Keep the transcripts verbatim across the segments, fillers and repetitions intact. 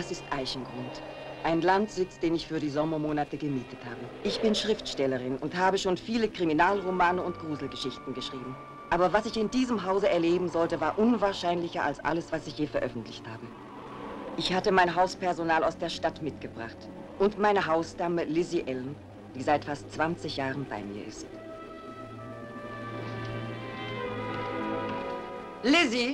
Das ist Eichengrund. Ein Landsitz, den ich für die Sommermonate gemietet habe. Ich bin Schriftstellerin und habe schon viele Kriminalromane und Gruselgeschichten geschrieben. Aber was ich in diesem Hause erleben sollte, war unwahrscheinlicher als alles, was ich je veröffentlicht habe. Ich hatte mein Hauspersonal aus der Stadt mitgebracht. Und meine Hausdame Lizzie Allen, die seit fast zwanzig Jahren bei mir ist. Lizzie!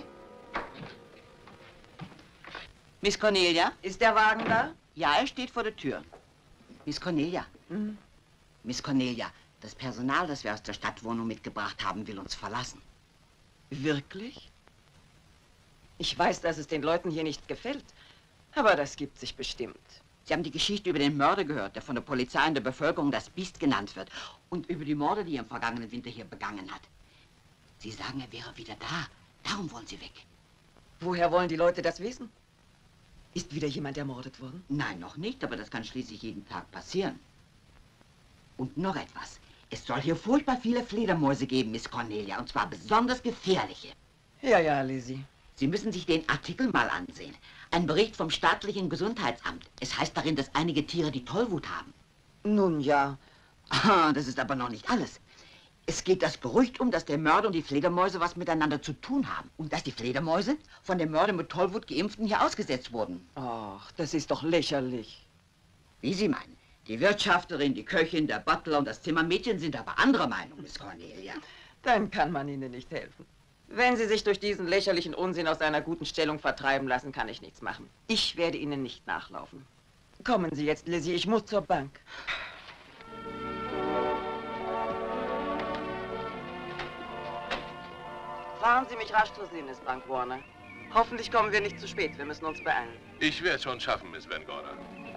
Miss Cornelia? Ist der Wagen da? Ja, er steht vor der Tür. Miss Cornelia. Mhm. Miss Cornelia, das Personal, das wir aus der Stadtwohnung mitgebracht haben, will uns verlassen. Wirklich? Ich weiß, dass es den Leuten hier nicht gefällt, aber das gibt sich bestimmt. Sie haben die Geschichte über den Mörder gehört, der von der Polizei und der Bevölkerung das Biest genannt wird. Und über die Morde, die er im vergangenen Winter hier begangen hat. Sie sagen, er wäre wieder da. Darum wollen Sie weg. Woher wollen die Leute das wissen? Ist wieder jemand ermordet worden? Nein, noch nicht, aber das kann schließlich jeden Tag passieren. Und noch etwas. Es soll hier furchtbar viele Fledermäuse geben, Miss Cornelia, und zwar besonders gefährliche. Ja, ja, Lizzie. Sie müssen sich den Artikel mal ansehen. Ein Bericht vom staatlichen Gesundheitsamt. Es heißt darin, dass einige Tiere die Tollwut haben. Nun ja. Ah, das ist aber noch nicht alles. Es geht das Gerücht um, dass der Mörder und die Fledermäuse was miteinander zu tun haben. Und dass die Fledermäuse von dem Mörder mit Tollwut Geimpften hier ausgesetzt wurden. Ach, das ist doch lächerlich. Wie Sie meinen. Die Wirtschafterin, die Köchin, der Butler und das Zimmermädchen sind aber anderer Meinung, Miss Cornelia. Dann kann man Ihnen nicht helfen. Wenn Sie sich durch diesen lächerlichen Unsinn aus einer guten Stellung vertreiben lassen, kann ich nichts machen. Ich werde Ihnen nicht nachlaufen. Kommen Sie jetzt, Lizzie, ich muss zur Bank. Fahren Sie mich rasch zur Sinnesbank, Warner. Hoffentlich kommen wir nicht zu spät. Wir müssen uns beeilen. Ich werde es schon schaffen, Miss Van Gorder.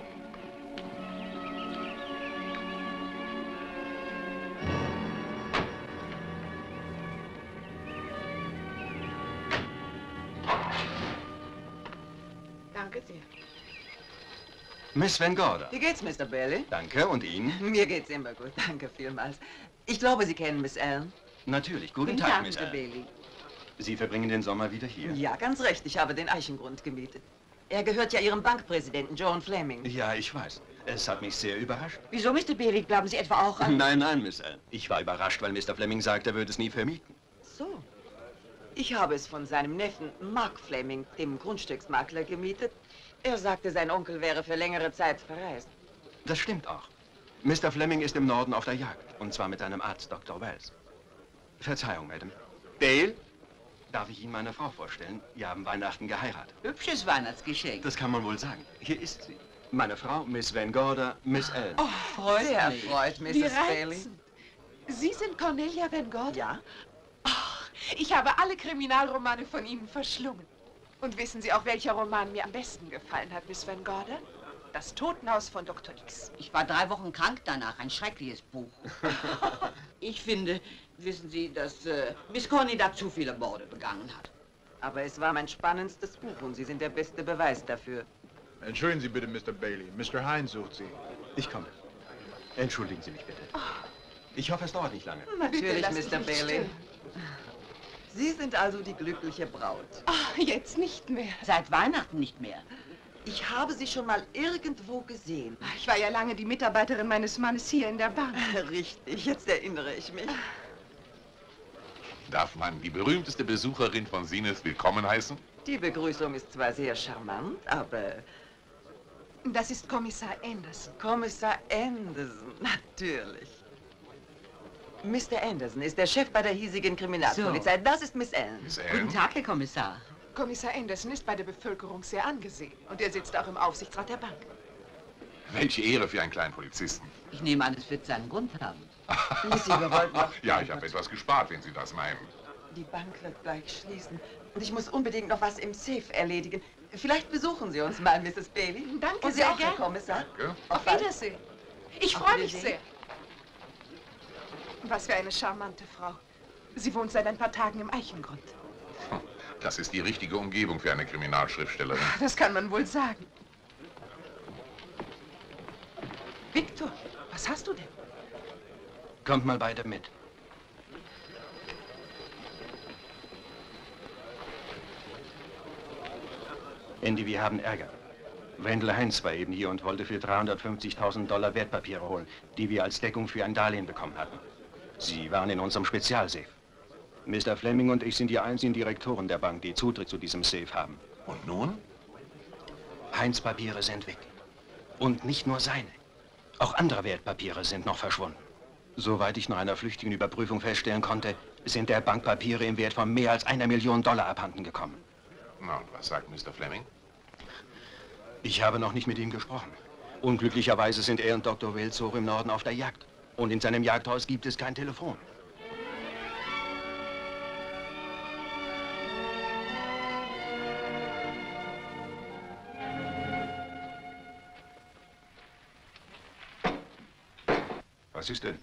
Danke sehr. Miss Van Gorder. Wie geht's, Mister Bailey? Danke, und Ihnen? Mir geht's immer gut. Danke vielmals. Ich glaube, Sie kennen Miss Allen. Natürlich. Guten, Guten Tag, Tag, Miss Mister Allen. Bailey. Sie verbringen den Sommer wieder hier? Ja, ganz recht. Ich habe den Eichengrund gemietet. Er gehört ja Ihrem Bankpräsidenten, John Fleming. Ja, ich weiß. Es hat mich sehr überrascht. Wieso, Mister Bailey? Glauben Sie etwa auch an... Nein, nein, Miss Allen. Ich war überrascht, weil Mister Fleming sagte, er würde es nie vermieten. So. Ich habe es von seinem Neffen, Mark Fleming, dem Grundstücksmakler, gemietet. Er sagte, sein Onkel wäre für längere Zeit verreist. Das stimmt auch. Mister Fleming ist im Norden auf der Jagd. Und zwar mit seinem Arzt, Doktor Wells. Verzeihung, Madame. Dale? Darf ich Ihnen meine Frau vorstellen? Wir haben Weihnachten geheiratet. Hübsches Weihnachtsgeschenk. Das kann man wohl sagen. Hier ist sie. Meine Frau, Miss Van Gorder, Miss Allen. Oh, freut Sehr mich. freut, Wie Misses Bailey. reizend. Sie sind Cornelia Van Gorder? Ja? Ach, ich habe alle Kriminalromane von Ihnen verschlungen. Und wissen Sie auch, welcher Roman mir am besten gefallen hat, Miss Van Gorder? Das Totenhaus von Doktor X. Ich war drei Wochen krank danach. Ein schreckliches Buch. Ich finde, wissen Sie, dass äh, Miss Corny da zu viele Morde begangen hat. Aber es war mein spannendstes Buch und Sie sind der beste Beweis dafür. Entschuldigen Sie bitte, Mister Bailey. Mister Hines sucht Sie. Ich komme. Entschuldigen Sie mich bitte. Ich hoffe, es dauert nicht lange. Natürlich, lass Mister mich nicht Bailey. stören. Sie sind also die glückliche Braut. Ach, jetzt nicht mehr. Seit Weihnachten nicht mehr. Ich habe Sie schon mal irgendwo gesehen. Ich war ja lange die Mitarbeiterin meines Mannes hier in der Bank. Richtig, jetzt erinnere ich mich. Darf man die berühmteste Besucherin von Sinnes willkommen heißen? Die Begrüßung ist zwar sehr charmant, aber... Das ist Kommissar Anderson. Kommissar Anderson, natürlich. Mister Anderson ist der Chef bei der hiesigen Kriminalpolizei. So. Das ist Miss Allen. Miss Allen? Guten Tag, Herr Kommissar. Kommissar Anderson ist bei der Bevölkerung sehr angesehen. Und er sitzt auch im Aufsichtsrat der Bank. Welche Ehre für einen kleinen Polizisten. Ich nehme an, es wird seinen Grund haben. Lizzie, wir wollten noch... Ja, ich habe etwas gespart, wenn Sie das meinen. Die Bank wird gleich schließen. Und ich muss unbedingt noch was im Safe erledigen. Vielleicht besuchen Sie uns mal, Misses Bailey. Danke, Und Sie sehr auch, Herr gern. Kommissar. Danke. Auf Wiedersehen. Ich Auf freue mich Wiedersehen. sehr. Was für eine charmante Frau. Sie wohnt seit ein paar Tagen im Eichengrund. Das ist die richtige Umgebung für eine Kriminalschriftstellerin. Das kann man wohl sagen. Victor, was hast du denn? Kommt mal beide mit. Andy, wir haben Ärger. Wendell Heinz war eben hier und wollte für dreihundertfünfzigtausend Dollar Wertpapiere holen, die wir als Deckung für ein Darlehen bekommen hatten. Sie waren in unserem Spezialsafe. Mister Fleming und ich sind die einzigen Direktoren der Bank, die Zutritt zu diesem Safe haben. Und nun? Heinz Papiere sind weg. Und nicht nur seine. Auch andere Wertpapiere sind noch verschwunden. Soweit ich nach einer flüchtigen Überprüfung feststellen konnte, sind der Bank Papiere im Wert von mehr als einer Million Dollar abhanden gekommen. Na, und was sagt Mister Fleming? Ich habe noch nicht mit ihm gesprochen. Unglücklicherweise sind er und Doktor Wells hoch im Norden auf der Jagd. Und in seinem Jagdhaus gibt es kein Telefon. Was ist denn?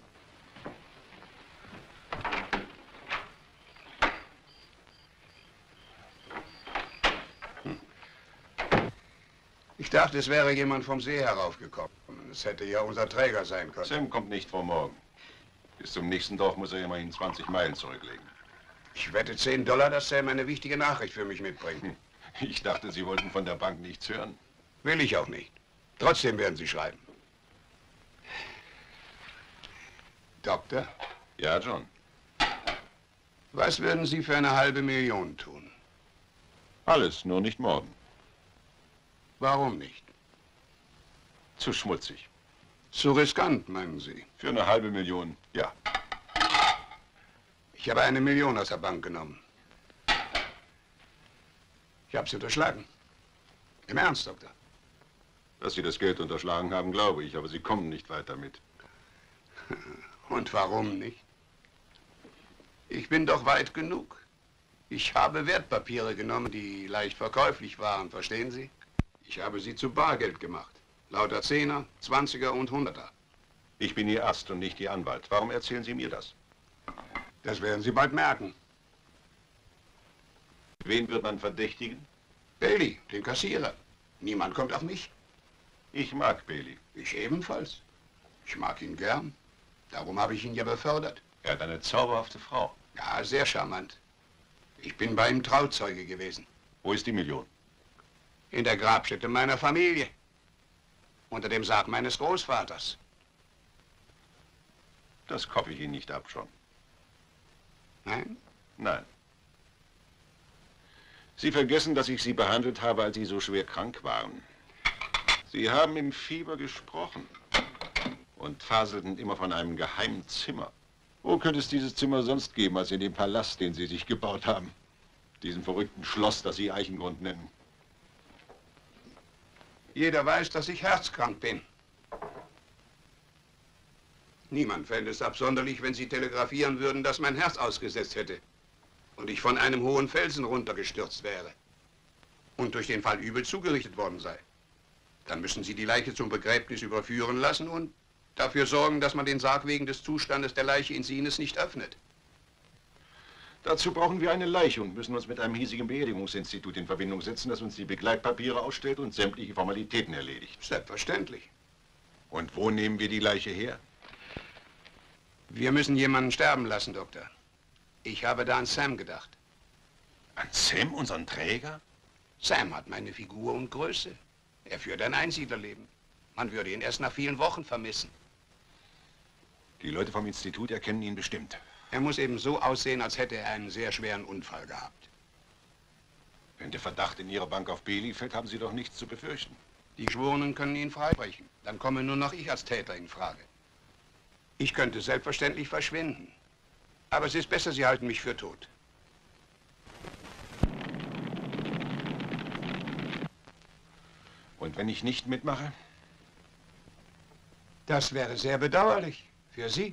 Hm. Ich dachte, es wäre jemand vom See heraufgekommen. Es hätte ja unser Träger sein können. Sam kommt nicht vor morgen. Bis zum nächsten Dorf muss er immerhin zwanzig Meilen zurücklegen. Ich wette zehn Dollar, dass Sam eine wichtige Nachricht für mich mitbringt. Hm. Ich dachte, Sie wollten von der Bank nichts hören. Will ich auch nicht. Trotzdem werden Sie schreiben. Doktor? Ja, John. Was würden Sie für eine halbe Million tun? Alles, nur nicht morden. Warum nicht? Zu schmutzig. Zu riskant, meinen Sie? Für eine halbe Million, ja. Ich habe eine Million aus der Bank genommen. Ich habe sie unterschlagen. Im Ernst, Doktor? Dass Sie das Geld unterschlagen haben, glaube ich, aber Sie kommen nicht weit damit. Und warum nicht? Ich bin doch weit genug. Ich habe Wertpapiere genommen, die leicht verkäuflich waren, verstehen Sie? Ich habe sie zu Bargeld gemacht. Lauter Zehner, Zwanziger und Hunderter. Ich bin Ihr Arzt und nicht Ihr Anwalt. Warum erzählen Sie mir das? Das werden Sie bald merken. Wen wird man verdächtigen? Bailey, den Kassierer. Niemand kommt auf mich. Ich mag Bailey. Ich ebenfalls. Ich mag ihn gern. Darum habe ich ihn ja befördert. Er hat eine zauberhafte Frau. Ja, sehr charmant. Ich bin bei ihm Trauzeuge gewesen. Wo ist die Million? In der Grabstätte meiner Familie. Unter dem Sarg meines Großvaters. Das kaufe ich Ihnen nicht ab, John. Nein? Nein. Sie vergessen, dass ich Sie behandelt habe, als Sie so schwer krank waren. Sie haben im Fieber gesprochen und faselten immer von einem geheimen Zimmer. Wo könnte es dieses Zimmer sonst geben, als in dem Palast, den Sie sich gebaut haben? Diesem verrückten Schloss, das Sie Eichengrund nennen. Jeder weiß, dass ich herzkrank bin. Niemand fände es absonderlich, wenn Sie telegrafieren würden, dass mein Herz ausgesetzt hätte und ich von einem hohen Felsen runtergestürzt wäre und durch den Fall übel zugerichtet worden sei. Dann müssen Sie die Leiche zum Begräbnis überführen lassen und dafür sorgen, dass man den Sarg wegen des Zustandes der Leiche in Sines nicht öffnet. Dazu brauchen wir eine Leiche und müssen uns mit einem hiesigen Beerdigungsinstitut in Verbindung setzen, das uns die Begleitpapiere ausstellt und sämtliche Formalitäten erledigt. Selbstverständlich. Und wo nehmen wir die Leiche her? Wir müssen jemanden sterben lassen, Doktor. Ich habe da an Sam gedacht. An Sam, unseren Träger? Sam hat meine Figur und Größe. Er führt ein Einsiedlerleben. Man würde ihn erst nach vielen Wochen vermissen. Die Leute vom Institut erkennen ihn bestimmt. Er muss eben so aussehen, als hätte er einen sehr schweren Unfall gehabt. Wenn der Verdacht in Ihre Bank auf Bailey fällt, haben Sie doch nichts zu befürchten. Die Geschworenen können ihn freisprechen. Dann komme nur noch ich als Täter in Frage. Ich könnte selbstverständlich verschwinden. Aber es ist besser, Sie halten mich für tot. Und wenn ich nicht mitmache? Das wäre sehr bedauerlich. Für Sie.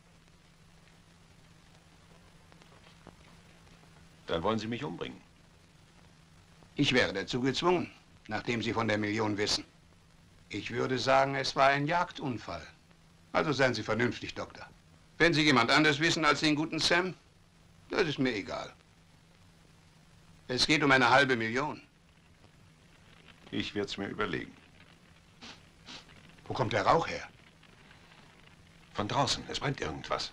Dann wollen Sie mich umbringen. Ich wäre dazu gezwungen, nachdem Sie von der Million wissen. Ich würde sagen, es war ein Jagdunfall. Also seien Sie vernünftig, Doktor. Wenn Sie jemand anderes wissen als den guten Sam, das ist mir egal. Es geht um eine halbe Million. Ich werde es mir überlegen. Wo kommt der Rauch her? Von draußen. Es brennt irgendwas.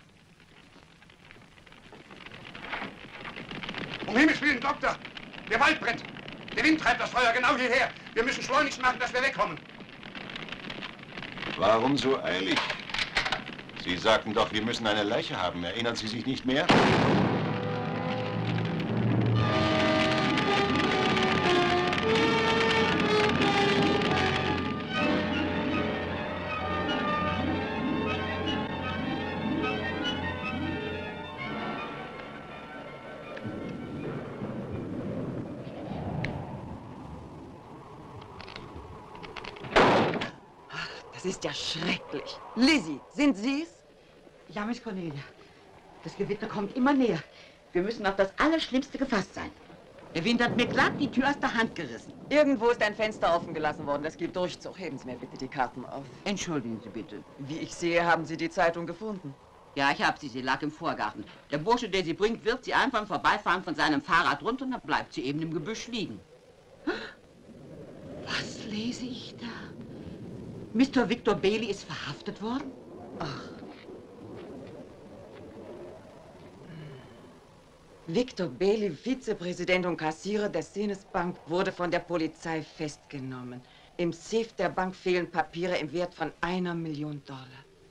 Um Himmels Willen, Doktor! Der Wald brennt! Der Wind treibt das Feuer genau hierher. Wir müssen schleunigst machen, dass wir wegkommen. Warum so eilig? Sie sagten doch, wir müssen eine Leiche haben. Erinnern Sie sich nicht mehr? Das ist ja schrecklich. Lizzie, sind Sie's? Ja, Miss Cornelia. Das Gewitter kommt immer näher. Wir müssen auf das Allerschlimmste gefasst sein. Der Wind hat mir glatt die Tür aus der Hand gerissen. Irgendwo ist ein Fenster offen gelassen worden. Das gibt Durchzug. Heben Sie mir bitte die Karten auf. Entschuldigen Sie bitte. Wie ich sehe, haben Sie die Zeitung gefunden. Ja, ich habe sie. Sie lag im Vorgarten. Der Bursche, der sie bringt, wirft sie einfach im Vorbeifahren von seinem Fahrrad runter und dann bleibt sie eben im Gebüsch liegen. Was lese ich da? Mister Victor Bailey ist verhaftet worden? Ach. Victor Bailey, Vizepräsident und Kassierer der Cenes Bank, wurde von der Polizei festgenommen. Im Safe der Bank fehlen Papiere im Wert von einer Million Dollar.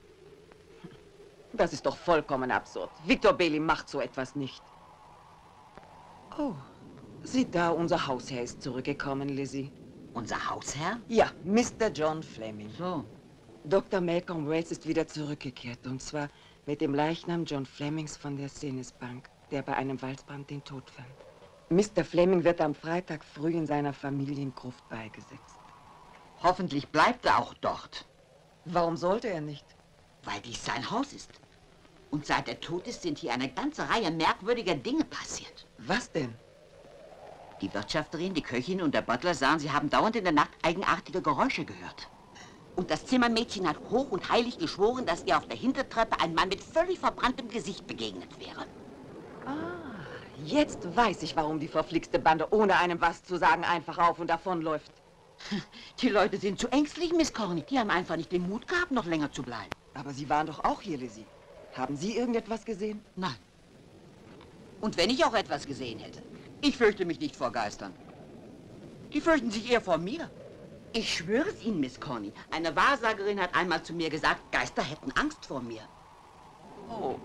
Das ist doch vollkommen absurd. Victor Bailey macht so etwas nicht. Oh, sieh da, unser Hausherr ist zurückgekommen, Lizzie. Unser Hausherr? Ja, Mister John Fleming. So. Doktor Malcolm Wells ist wieder zurückgekehrt, und zwar mit dem Leichnam John Flemings von der Cenes Bank, der bei einem Waldbrand den Tod fand. Mister Fleming wird am Freitag früh in seiner Familiengruft beigesetzt. Hoffentlich bleibt er auch dort. Warum sollte er nicht? Weil dies sein Haus ist. Und seit er tot ist, sind hier eine ganze Reihe merkwürdiger Dinge passiert. Was denn? Die Wirtschafterin, die Köchin und der Butler sagen, sie haben dauernd in der Nacht eigenartige Geräusche gehört. Und das Zimmermädchen hat hoch und heilig geschworen, dass ihr auf der Hintertreppe ein Mann mit völlig verbranntem Gesicht begegnet wäre. Ah, jetzt weiß ich, warum die verflixte Bande ohne einem was zu sagen einfach auf und davonläuft. Die Leute sind zu ängstlich, Miss Corny. Die haben einfach nicht den Mut gehabt, noch länger zu bleiben. Aber Sie waren doch auch hier, Lizzie. Haben Sie irgendetwas gesehen? Nein. Und wenn ich auch etwas gesehen hätte, ich fürchte mich nicht vor Geistern. Die fürchten sich eher vor mir. Ich schwöre es Ihnen, Miss Corny. Eine Wahrsagerin hat einmal zu mir gesagt, Geister hätten Angst vor mir. Oh.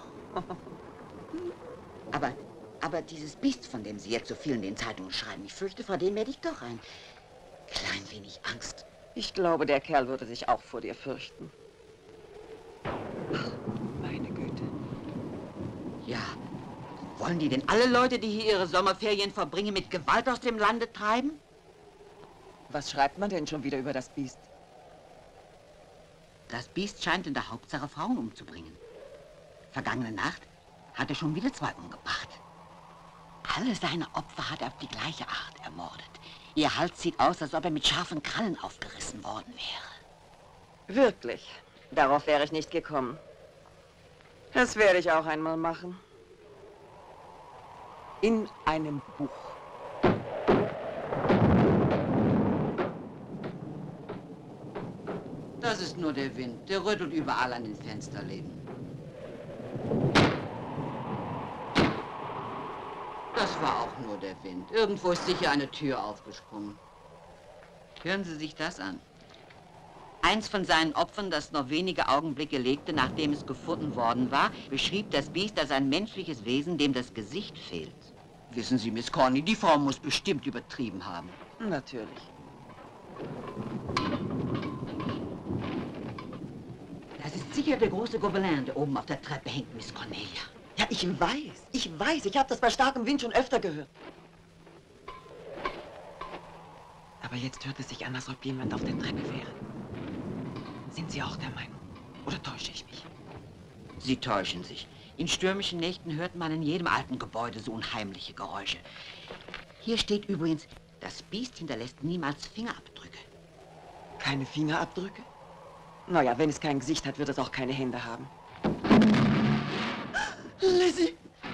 aber, aber dieses Biest, von dem Sie jetzt so viel in den Zeitungen schreiben, ich fürchte, vor dem hätte ich doch ein klein wenig Angst. Ich glaube, der Kerl würde sich auch vor dir fürchten. Ach, meine Güte. Ja. Wollen die denn alle Leute, die hier ihre Sommerferien verbringen, mit Gewalt aus dem Lande treiben? Was schreibt man denn schon wieder über das Biest? Das Biest scheint in der Hauptsache Frauen umzubringen. Vergangene Nacht hat er schon wieder zwei umgebracht. Alle seine Opfer hat er auf die gleiche Art ermordet. Ihr Hals sieht aus, als ob er mit scharfen Krallen aufgerissen worden wäre. Wirklich? Darauf wäre ich nicht gekommen. Das werde ich auch einmal machen. In einem Buch. Das ist nur der Wind. Der rüttelt überall an den Fensterläden. Das war auch nur der Wind. Irgendwo ist sicher eine Tür aufgesprungen. Hören Sie sich das an. Eins von seinen Opfern, das noch wenige Augenblicke lebte, nachdem es gefunden worden war, beschrieb das Biest als ein menschliches Wesen, dem das Gesicht fehlt. Wissen Sie, Miss Corny, die Frau muss bestimmt übertrieben haben. Natürlich. Das ist sicher der große Gobelin, der oben auf der Treppe hängt, Miss Cornelia. Ja, ich weiß, ich weiß. Ich habe das bei starkem Wind schon öfter gehört. Aber jetzt hört es sich an, als ob jemand auf der Treppe wäre. Sind Sie auch der Meinung? Oder täusche ich mich? Sie täuschen sich. In stürmischen Nächten hört man in jedem alten Gebäude so unheimliche Geräusche. Hier steht übrigens, das Biest hinterlässt niemals Fingerabdrücke. Keine Fingerabdrücke? Naja, wenn es kein Gesicht hat, wird es auch keine Hände haben. Lizzie!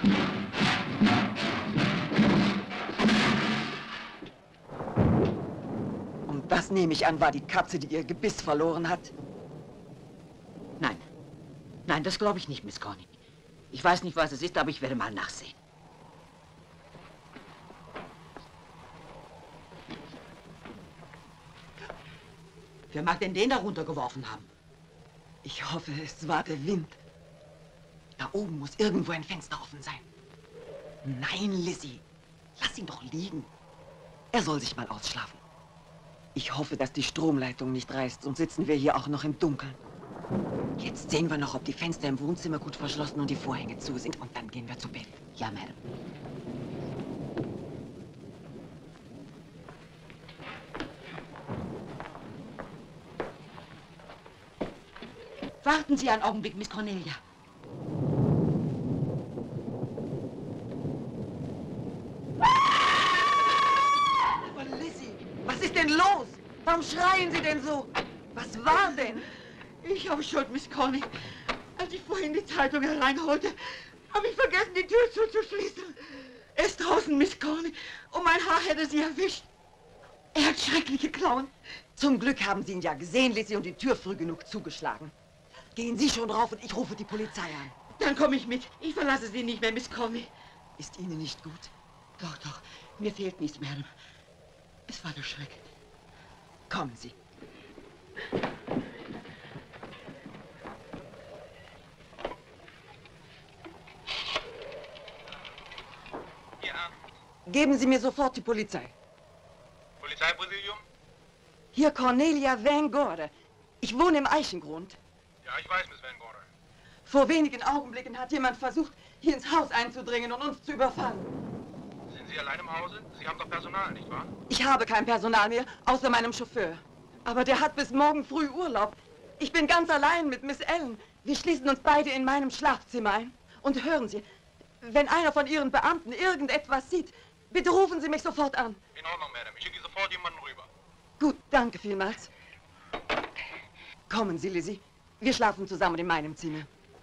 Und das, nehme ich an, war die Katze, die ihr Gebiss verloren hat? Nein. Nein, das glaube ich nicht, Miss Corny. Ich weiß nicht, was es ist, aber ich werde mal nachsehen. Wer mag denn den da runtergeworfen haben? Ich hoffe, es war der Wind. Da oben muss irgendwo ein Fenster offen sein. Nein, Lizzie. Lass ihn doch liegen. Er soll sich mal ausschlafen. Ich hoffe, dass die Stromleitung nicht reißt, sonst sitzen wir hier auch noch im Dunkeln. Jetzt sehen wir noch, ob die Fenster im Wohnzimmer gut verschlossen und die Vorhänge zu sind. Und dann gehen wir zu Bett. Ja, Madame. Warten Sie einen Augenblick, Miss Cornelia. Aber Lizzie, was ist denn los? Warum schreien Sie denn so? Was war denn? Ich habe Schuld, Miss Corny. Als ich vorhin die Zeitung hereinholte, habe ich vergessen, die Tür zuzuschließen. Er ist draußen, Miss Corny, und mein Haar hätte sie erwischt. Er hat schreckliche Klauen. Zum Glück haben Sie ihn ja gesehen, Lizzie, und die Tür früh genug zugeschlagen. Gehen Sie schon rauf und ich rufe die Polizei an. Dann komme ich mit. Ich verlasse Sie nicht mehr, Miss Corny. Ist Ihnen nicht gut? Doch, doch. Mir fehlt nichts, Madame. Es war der Schreck. Kommen Sie. Ja. Geben Sie mir sofort die Polizei. Polizeipräsidium? Hier Cornelia Van Gorde. Ich wohne im Eichengrund. Ja, ich weiß, Miss Van Gorde. Vor wenigen Augenblicken hat jemand versucht, hier ins Haus einzudringen und uns zu überfallen. Sind Sie allein im Hause? Sie haben doch Personal, nicht wahr? Ich habe kein Personal mehr, außer meinem Chauffeur. Aber der hat bis morgen früh Urlaub. Ich bin ganz allein mit Miss Ellen. Wir schließen uns beide in meinem Schlafzimmer ein. Und hören Sie, wenn einer von Ihren Beamten irgendetwas sieht, bitte rufen Sie mich sofort an. In Ordnung, Madame. Ich schicke sofort jemanden rüber. Gut, danke vielmals. Kommen Sie, Lizzie. Wir schlafen zusammen in meinem Zimmer.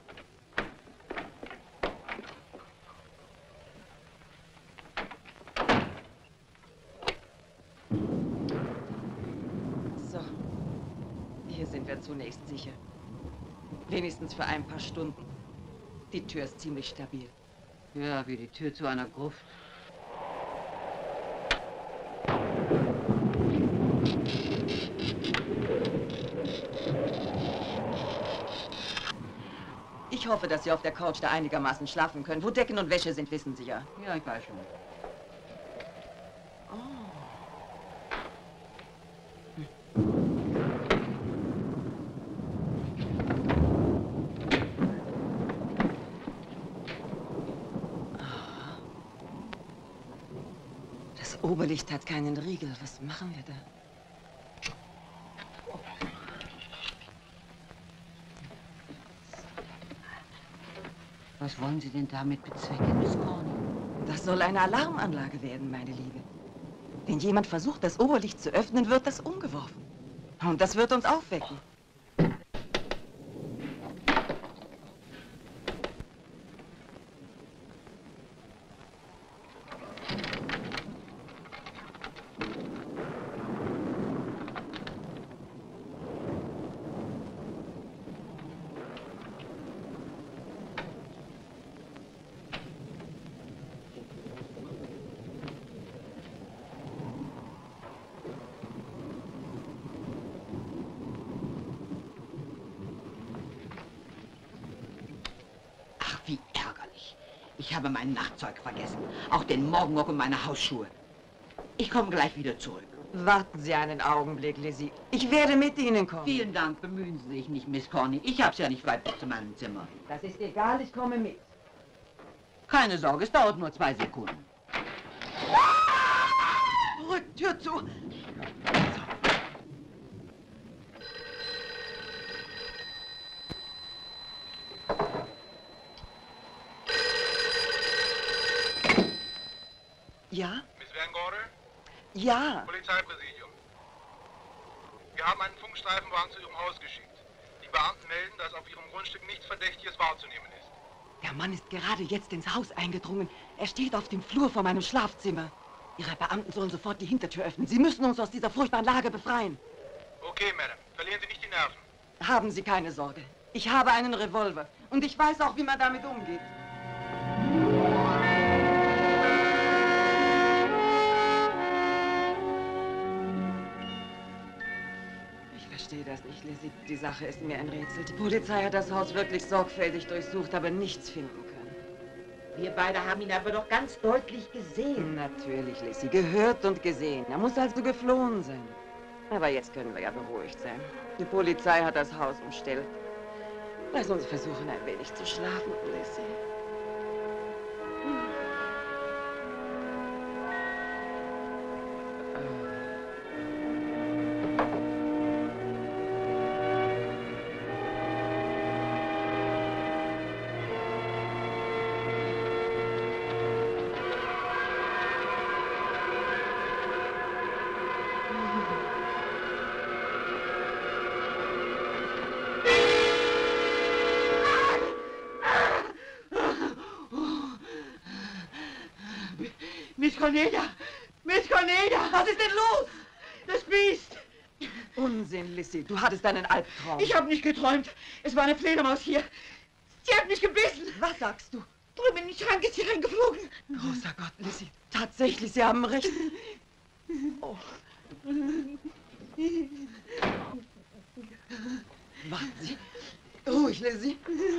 So, hier sind wir zunächst sicher. Wenigstens für ein paar Stunden. Die Tür ist ziemlich stabil. Ja, wie die Tür zu einer Gruft. Ich hoffe, dass Sie auf der Couch da einigermaßen schlafen können. Wo Decken und Wäsche sind, wissen Sie ja. Ja, ich weiß schon. Das Oberlicht hat keinen Riegel. Was machen wir da? Was wollen Sie denn damit bezwecken, Miss Corny? Das soll eine Alarmanlage werden, meine Liebe. Wenn jemand versucht, das Oberlicht zu öffnen, wird das umgeworfen. Und das wird uns aufwecken. Wie ärgerlich. Ich habe mein Nachtzeug vergessen. Auch den Morgenrock und meine Hausschuhe. Ich komme gleich wieder zurück. Warten Sie einen Augenblick, Lizzie. Ich werde mit Ihnen kommen. Vielen Dank. Bemühen Sie sich nicht, Miss Corny. Ich hab's ja nicht weit bis zu meinem Zimmer. Das ist egal, ich komme mit. Keine Sorge, es dauert nur zwei Sekunden. Rück, Tür zu. Ja? Miss Van Gorde? Ja. Polizeipräsidium. Wir haben einen Funkstreifenwagen zu Ihrem Haus geschickt. Die Beamten melden, dass auf Ihrem Grundstück nichts Verdächtiges wahrzunehmen ist. Der Mann ist gerade jetzt ins Haus eingedrungen. Er steht auf dem Flur vor meinem Schlafzimmer. Ihre Beamten sollen sofort die Hintertür öffnen. Sie müssen uns aus dieser furchtbaren Lage befreien. Okay, Madame. Verlieren Sie nicht die Nerven. Haben Sie keine Sorge. Ich habe einen Revolver. Und ich weiß auch, wie man damit umgeht. verstehe das nicht, Lizzie. Die Sache ist mir ein Rätsel. Die Polizei hat das Haus wirklich sorgfältig durchsucht, aber nichts finden können. Wir beide haben ihn aber doch ganz deutlich gesehen. Natürlich, Lizzie. Gehört und gesehen. Er muss also geflohen sein. Aber jetzt können wir ja beruhigt sein. Die Polizei hat das Haus umstellt. Lass uns versuchen, ein wenig zu schlafen, Lizzie. Hm. Miss Cornelia! Miss Cornelia! Was ist denn los? Das Biest! Unsinn, Lizzie. Du hattest einen Albtraum. Ich habe nicht geträumt. Es war eine Fledermaus hier. Sie hat mich gebissen. Was sagst du? Drüben in den Schrank ist sie reingeflogen. Großer Gott, Lizzie. Tatsächlich, Sie haben recht. Oh. Warten Sie. Ruhig, Lizzie.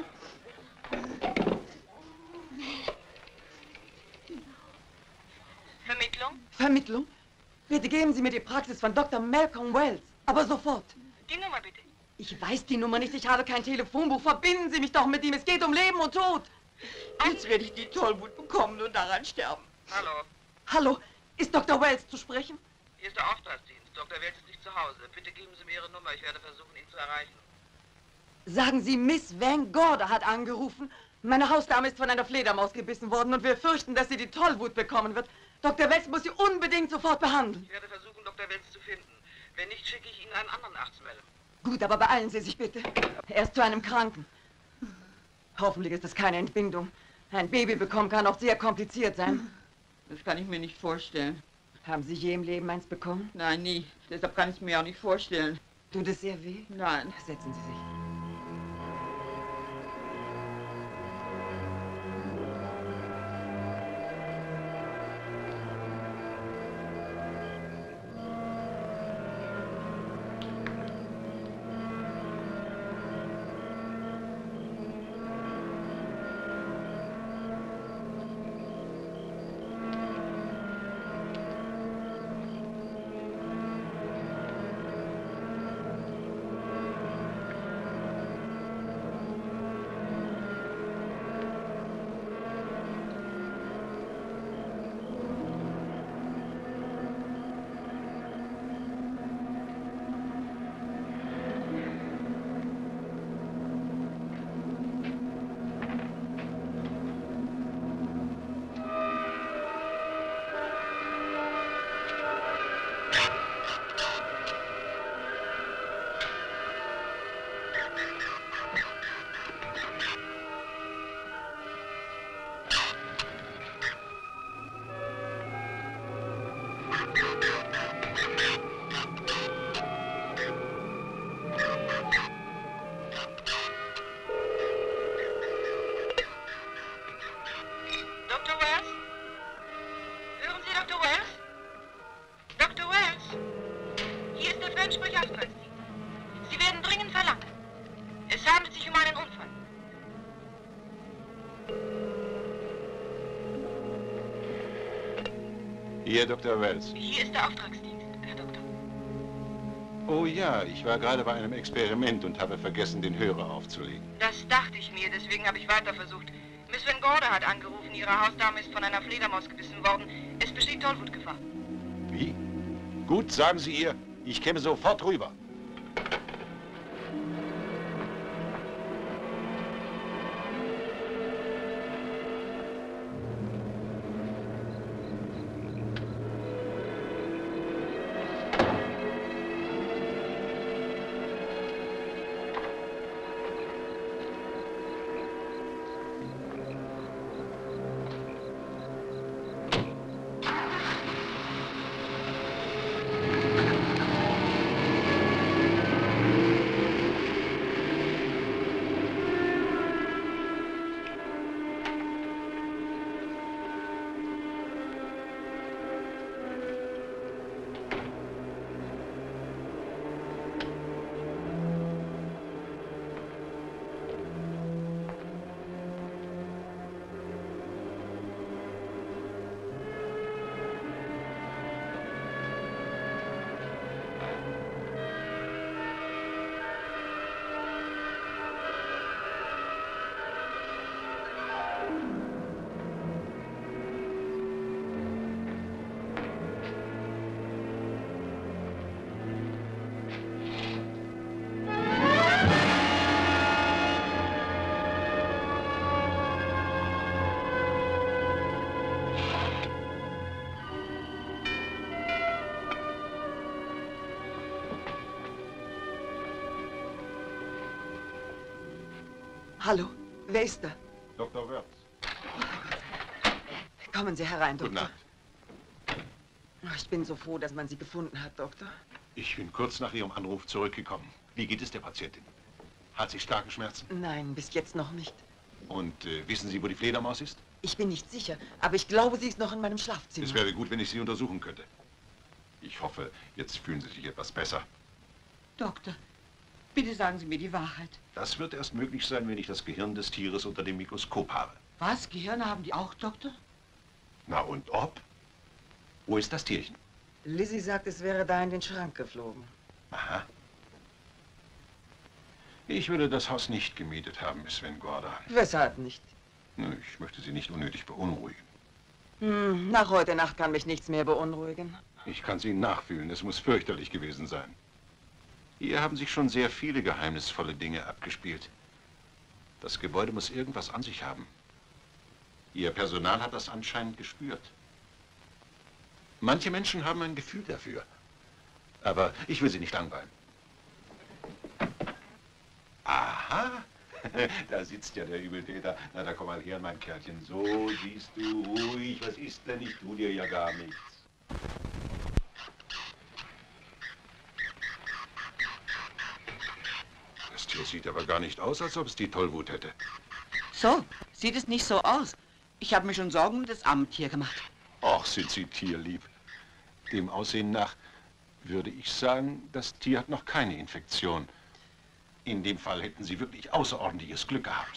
Vermittlung? Vermittlung? Bitte geben Sie mir die Praxis von Doktor Malcolm Wells. Aber sofort. Die Nummer bitte. Ich weiß die Nummer nicht. Ich habe kein Telefonbuch. Verbinden Sie mich doch mit ihm. Es geht um Leben und Tod. Jetzt werde ich die Tollwut bekommen und daran sterben. Hallo, Hallo, ist Doktor Wells zu sprechen? hier ist der Auftragsdienst. Doktor Wells ist nicht zu Hause. Bitte geben Sie mir Ihre Nummer. Ich werde versuchen, ihn zu erreichen. Sagen Sie, Miss Van Gorder hat angerufen. Meine Hausdame ist von einer Fledermaus gebissen worden und wir fürchten, dass sie die Tollwut bekommen wird. Doktor Wells muss sie unbedingt sofort behandeln. Ich werde versuchen, Doktor Wells zu finden. Wenn nicht, schicke ich Ihnen einen anderen Arztmelder. Gut, aber beeilen Sie sich bitte. Er ist zu einem Kranken. Hoffentlich ist es keine Entbindung. Ein Baby bekommen kann auch sehr kompliziert sein. Das kann ich mir nicht vorstellen. Haben Sie je im Leben eins bekommen? Nein, nie. Deshalb kann ich es mir auch nicht vorstellen. Tut es sehr weh? Nein. Setzen Sie sich. Doktor Wells? Hören Sie, Doktor Wells? Doktor Wells? Hier ist der Fremdsprech Auftragsdienst. Sie werden dringend verlangt. Es handelt sich um einen Unfall. Hier, Doktor Wells. Hier ist der Auftragsdienst, Herr Doktor. Oh ja, ich war gerade bei einem Experiment und habe vergessen, den Hörer aufzulegen. Das dachte ich mir, deswegen habe ich weiter versucht. Miss Van Gorder hat angerufen, ihre Hausdame ist von einer Fledermaus gebissen worden. Es besteht Tollwutgefahr. Wie? Gut, sagen Sie ihr, ich käme sofort rüber. Hallo, wer ist da? Doktor Wörth. Kommen Sie herein, Doktor. Guten Abend. Oh, ich bin so froh, dass man Sie gefunden hat, Doktor. Ich bin kurz nach Ihrem Anruf zurückgekommen. Wie geht es der Patientin? Hat sie starke Schmerzen? Nein, bis jetzt noch nicht. Und äh, wissen Sie, wo die Fledermaus ist? Ich bin nicht sicher, aber ich glaube, sie ist noch in meinem Schlafzimmer. Es wäre gut, wenn ich sie untersuchen könnte. Ich hoffe, jetzt fühlen Sie sich etwas besser. Doktor, bitte sagen Sie mir die Wahrheit. Das wird erst möglich sein, wenn ich das Gehirn des Tieres unter dem Mikroskop habe. Was? Gehirne haben die auch, Doktor? Na und ob? Wo ist das Tierchen? Lizzie sagt, es wäre da in den Schrank geflogen. Aha. Ich würde das Haus nicht gemietet haben, Miss Van Gorder. Weshalb nicht? Ich möchte Sie nicht unnötig beunruhigen. Hm, nach heute Nacht kann mich nichts mehr beunruhigen. Ich kann Sie nachfühlen. Es muss fürchterlich gewesen sein. Hier haben sich schon sehr viele geheimnisvolle Dinge abgespielt. Das Gebäude muss irgendwas an sich haben. Ihr Personal hat das anscheinend gespürt. Manche Menschen haben ein Gefühl dafür. Aber ich will Sie nicht langweilen. Aha, da sitzt ja der Übeltäter. Na, da komm mal her, mein Kerlchen. So, siehst du, ruhig. Was ist denn? Ich tu dir ja gar nichts. Das Tier sieht aber gar nicht aus, als ob es die Tollwut hätte. So, sieht es nicht so aus. Ich habe mir schon Sorgen um das arme Tier gemacht. Ach, sind Sie tierlieb. Dem Aussehen nach würde ich sagen, das Tier hat noch keine Infektion. In dem Fall hätten Sie wirklich außerordentliches Glück gehabt.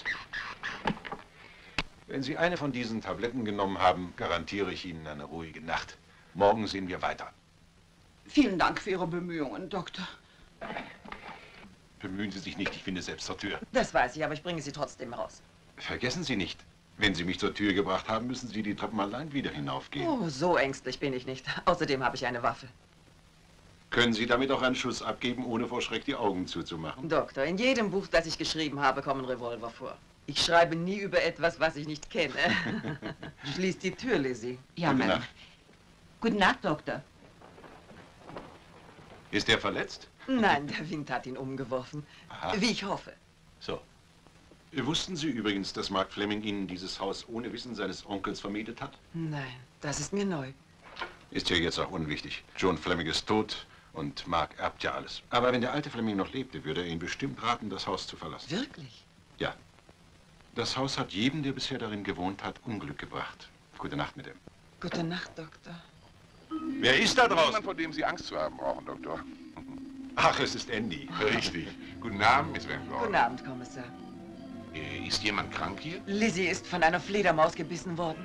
Wenn Sie eine von diesen Tabletten genommen haben, garantiere ich Ihnen eine ruhige Nacht. Morgen sehen wir weiter. Vielen Dank für Ihre Bemühungen, Doktor. Bemühen Sie sich nicht, ich finde selbst zur Tür. Das weiß ich, aber ich bringe Sie trotzdem raus. Vergessen Sie nicht, wenn Sie mich zur Tür gebracht haben, müssen Sie die Treppen allein wieder hinaufgehen. Oh, so ängstlich bin ich nicht. Außerdem habe ich eine Waffe. Können Sie damit auch einen Schuss abgeben, ohne vor Schreck die Augen zuzumachen? Doktor, in jedem Buch, das ich geschrieben habe, kommen Revolver vor. Ich schreibe nie über etwas, was ich nicht kenne. Schließ die Tür, Lizzie. Ja, Gute Madame. Nacht. Gute Nacht, Doktor. Ist er verletzt? Nein, der Wind hat ihn umgeworfen. Aha. Wie ich hoffe. So. Wussten Sie übrigens, dass Mark Fleming Ihnen dieses Haus ohne Wissen seines Onkels vermietet hat? Nein, das ist mir neu. Ist ja jetzt auch unwichtig. John Fleming ist tot und Mark erbt ja alles. Aber wenn der alte Fleming noch lebte, würde er ihm bestimmt raten, das Haus zu verlassen. Wirklich? Ja. Das Haus hat jedem, der bisher darin gewohnt hat, Unglück gebracht. Gute Nacht mit ihm. Gute Nacht, Doktor. Wer ist da draußen? Niemand, vor dem Sie Angst zu haben brauchen, Doktor. Ach, es ist Andy. Richtig. Guten Abend, Miss Van Gorder. Guten Abend, Kommissar. Äh, Ist jemand krank hier? Lizzie ist von einer Fledermaus gebissen worden.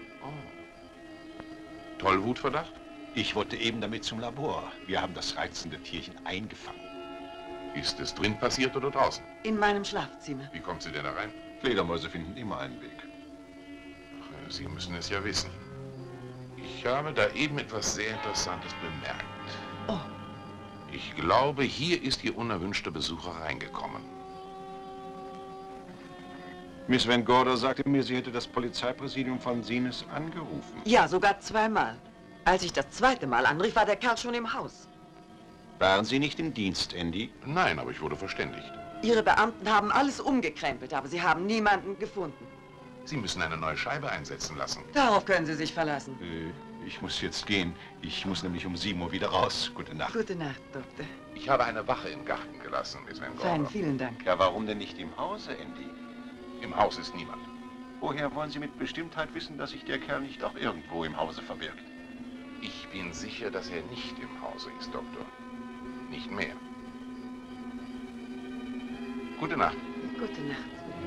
Tollwutverdacht? Ich wollte eben damit zum Labor. Wir haben das reizende Tierchen eingefangen. Ist es drin passiert oder draußen? In meinem Schlafzimmer. Wie kommt sie denn da rein? Fledermäuse finden immer einen Weg. Ach, Sie müssen es ja wissen. Ich habe da eben etwas sehr Interessantes bemerkt. Oh. Ich glaube, hier ist Ihr unerwünschter Besucher reingekommen. Miss Van Gorder sagte mir, sie hätte das Polizeipräsidium von Sines angerufen. Ja, sogar zweimal. Als ich das zweite Mal anrief, war der Kerl schon im Haus. Waren Sie nicht im Dienst, Andy? Nein, aber ich wurde verständigt. Ihre Beamten haben alles umgekrempelt, aber sie haben niemanden gefunden. Sie müssen eine neue Scheibe einsetzen lassen. Darauf können Sie sich verlassen. Äh, ich muss jetzt gehen. Ich muss nämlich um sieben Uhr wieder raus. Gute Nacht. Gute Nacht, Doktor. Ich habe eine Wache im Garten gelassen, Miss Van Gorder. Fein, vielen Dank. Ja, warum denn nicht im Hause, Andy? Im Haus ist niemand. Woher wollen Sie mit Bestimmtheit wissen, dass sich der Kerl nicht auch irgendwo im Hause verbirgt? Ich bin sicher, dass er nicht im Hause ist, Doktor. Nicht mehr. Gute Nacht. Gute Nacht.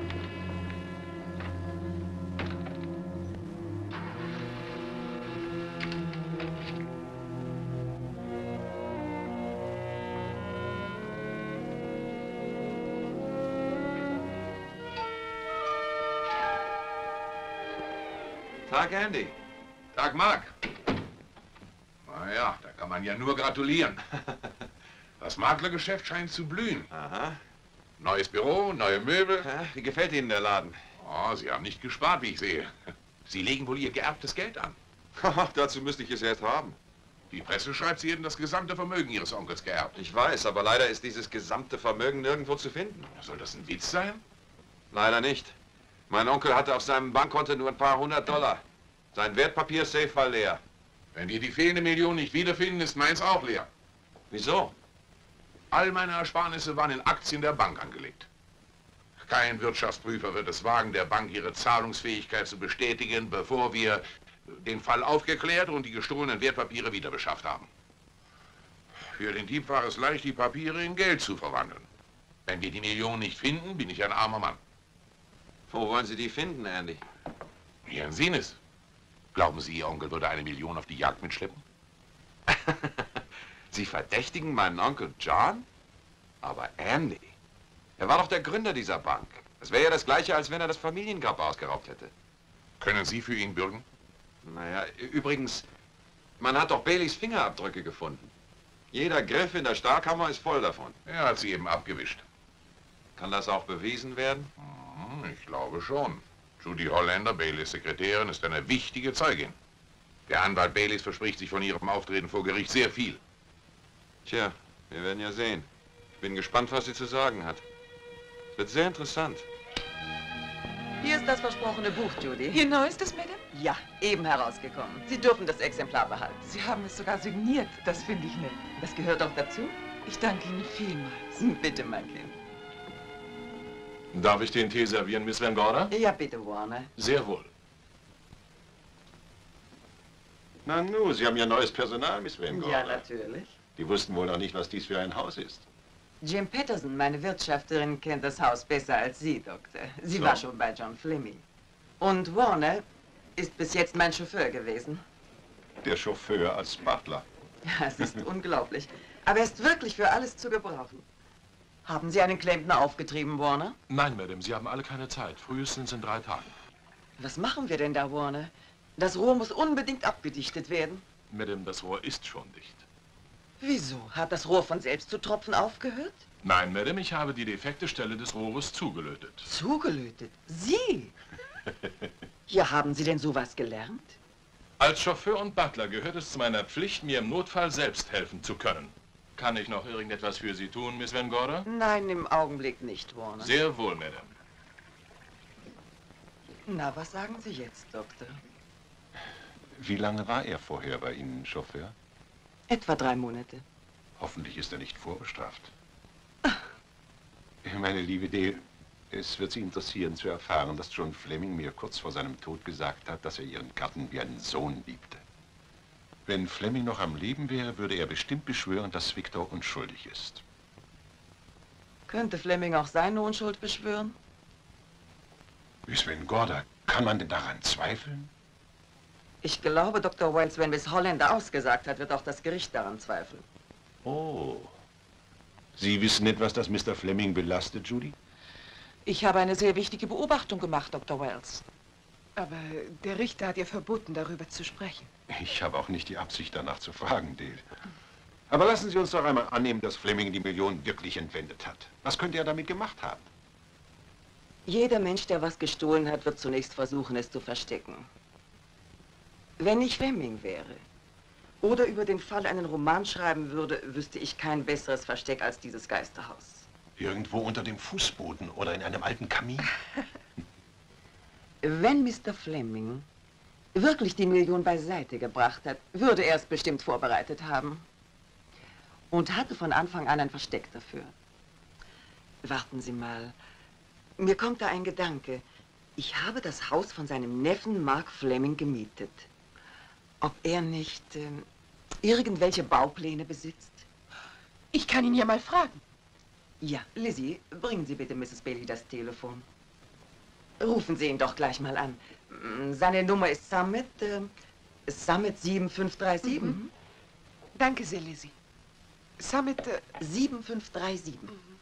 Tag, Andy. Tag, Mark. Naja, da kann man ja nur gratulieren. Das Maklergeschäft scheint zu blühen. Aha. Neues Büro, neue Möbel. Ja, wie gefällt Ihnen der Laden? Oh, Sie haben nicht gespart, wie ich sehe. Sie legen wohl Ihr geerbtes Geld an. Dazu müsste ich es erst haben. Die Presse schreibt, Sie hätten das gesamte Vermögen Ihres Onkels geerbt. Ich weiß, aber leider ist dieses gesamte Vermögen nirgendwo zu finden. Soll das ein Witz sein? Leider nicht. Mein Onkel hatte auf seinem Bankkonto nur ein paar hundert Dollar. Sein Wertpapiersafe war leer. Wenn wir die fehlende Million nicht wiederfinden, ist meins auch leer. Wieso? All meine Ersparnisse waren in Aktien der Bank angelegt. Kein Wirtschaftsprüfer wird es wagen, der Bank ihre Zahlungsfähigkeit zu bestätigen, bevor wir den Fall aufgeklärt und die gestohlenen Wertpapiere wieder beschafft haben. Für den Dieb war es leicht, die Papiere in Geld zu verwandeln. Wenn wir die Million nicht finden, bin ich ein armer Mann. Wo wollen Sie die finden, Andy? Ihren Sinnes. Glauben Sie, Ihr Onkel würde eine Million auf die Jagd mitschleppen? Sie verdächtigen meinen Onkel John? Aber Andy, er war doch der Gründer dieser Bank. Es wäre ja das Gleiche, als wenn er das Familiengrab ausgeraubt hätte. Können Sie für ihn bürgen? Naja, übrigens, man hat doch Baileys Fingerabdrücke gefunden. Jeder Griff in der Stahlkammer ist voll davon. Er hat sie eben abgewischt. Kann das auch bewiesen werden? Hm, ich glaube schon. Judy Holländer, Baileys Sekretärin, ist eine wichtige Zeugin. Der Anwalt Baileys verspricht sich von ihrem Auftreten vor Gericht sehr viel. Tja, wir werden ja sehen. Ich bin gespannt, was sie zu sagen hat. Es wird sehr interessant. Hier ist das versprochene Buch, Judy. Ihr neuestes, Madame? Ja, eben herausgekommen. Sie dürfen das Exemplar behalten. Sie haben es sogar signiert. Das finde ich nett. Das gehört auch dazu? Ich danke Ihnen vielmals. Bitte, mein Kind. Darf ich den Tee servieren, Miss Van Gorder? Ja, bitte, Warner. Sehr wohl. Na nu, Sie haben ja neues Personal, Miss Van Gorder. Ja, natürlich. Die wussten wohl noch nicht, was dies für ein Haus ist. Jim Patterson, meine Wirtschafterin, kennt das Haus besser als Sie, Doktor. Sie So. war schon bei John Fleming. Und Warner ist bis jetzt mein Chauffeur gewesen. Der Chauffeur als Butler. Ja, es ist unglaublich. Aber er ist wirklich für alles zu gebrauchen. Haben Sie einen Klempner aufgetrieben, Warner? Nein, Madame, Sie haben alle keine Zeit. Frühestens in drei Tagen. Was machen wir denn da, Warner? Das Rohr muss unbedingt abgedichtet werden. Madame, das Rohr ist schon dicht. Wieso? Hat das Rohr von selbst zu tropfen aufgehört? Nein, Madame, ich habe die defekte Stelle des Rohres zugelötet. Zugelötet? Sie? Ja, haben Sie denn sowas gelernt? Als Chauffeur und Butler gehört es zu meiner Pflicht, mir im Notfall selbst helfen zu können. Kann ich noch irgendetwas für Sie tun, Miss Van Gorder? Nein, im Augenblick nicht, Warner. Sehr wohl, Madame. Na, was sagen Sie jetzt, Doktor? Wie lange war er vorher bei Ihnen Chauffeur? Etwa drei Monate. Hoffentlich ist er nicht vorbestraft. Meine liebe Dale, es wird Sie interessieren zu erfahren, dass John Fleming mir kurz vor seinem Tod gesagt hat, dass er Ihren Gatten wie einen Sohn liebte. Wenn Fleming noch am Leben wäre, würde er bestimmt beschwören, dass Victor unschuldig ist. Könnte Fleming auch seine Unschuld beschwören? Miss Van Gorder, kann man denn daran zweifeln? Ich glaube, Doktor Wells, wenn Miss Holländer ausgesagt hat, wird auch das Gericht daran zweifeln. Oh. Sie wissen etwas, das Mister Fleming belastet, Judy? Ich habe eine sehr wichtige Beobachtung gemacht, Doktor Wells. Aber der Richter hat ihr verboten, darüber zu sprechen. Ich habe auch nicht die Absicht, danach zu fragen, Dale. Aber lassen Sie uns doch einmal annehmen, dass Fleming die Million wirklich entwendet hat. Was könnte er damit gemacht haben? Jeder Mensch, der was gestohlen hat, wird zunächst versuchen, es zu verstecken. Wenn ich Fleming wäre oder über den Fall einen Roman schreiben würde, wüsste ich kein besseres Versteck als dieses Geisterhaus. Irgendwo unter dem Fußboden oder in einem alten Kamin? Wenn Mister Fleming wirklich die Million beiseite gebracht hat, würde er es bestimmt vorbereitet haben. Und hatte von Anfang an ein Versteck dafür. Warten Sie mal. Mir kommt da ein Gedanke. Ich habe das Haus von seinem Neffen Mark Fleming gemietet. Ob er nicht äh, irgendwelche Baupläne besitzt? Ich kann ihn ja mal fragen. Ja, Lizzie, bringen Sie bitte Misses Bailey das Telefon. Rufen Sie ihn doch gleich mal an. Seine Nummer ist Summit, äh, Summit sieben fünf drei sieben. Mhm. Danke sehr, Lizzie. Summit äh, sieben fünf drei sieben. Mhm.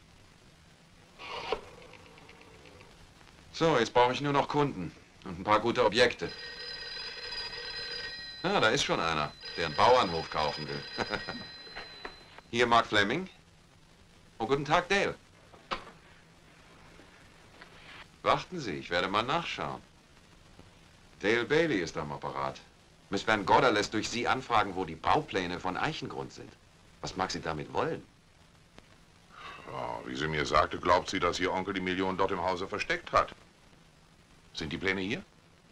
So, jetzt brauche ich nur noch Kunden und ein paar gute Objekte. Ah, da ist schon einer, der einen Bauernhof kaufen will. Hier Mark Fleming. Oh, guten Tag, Dale. Warten Sie, ich werde mal nachschauen. Dale Bailey ist am Apparat. Miss Van Gorder lässt durch Sie anfragen, wo die Baupläne von Eichengrund sind. Was mag sie damit wollen? Oh, Wie sie mir sagte, glaubt sie, dass ihr Onkel die Millionen dort im Hause versteckt hat. Sind die Pläne hier?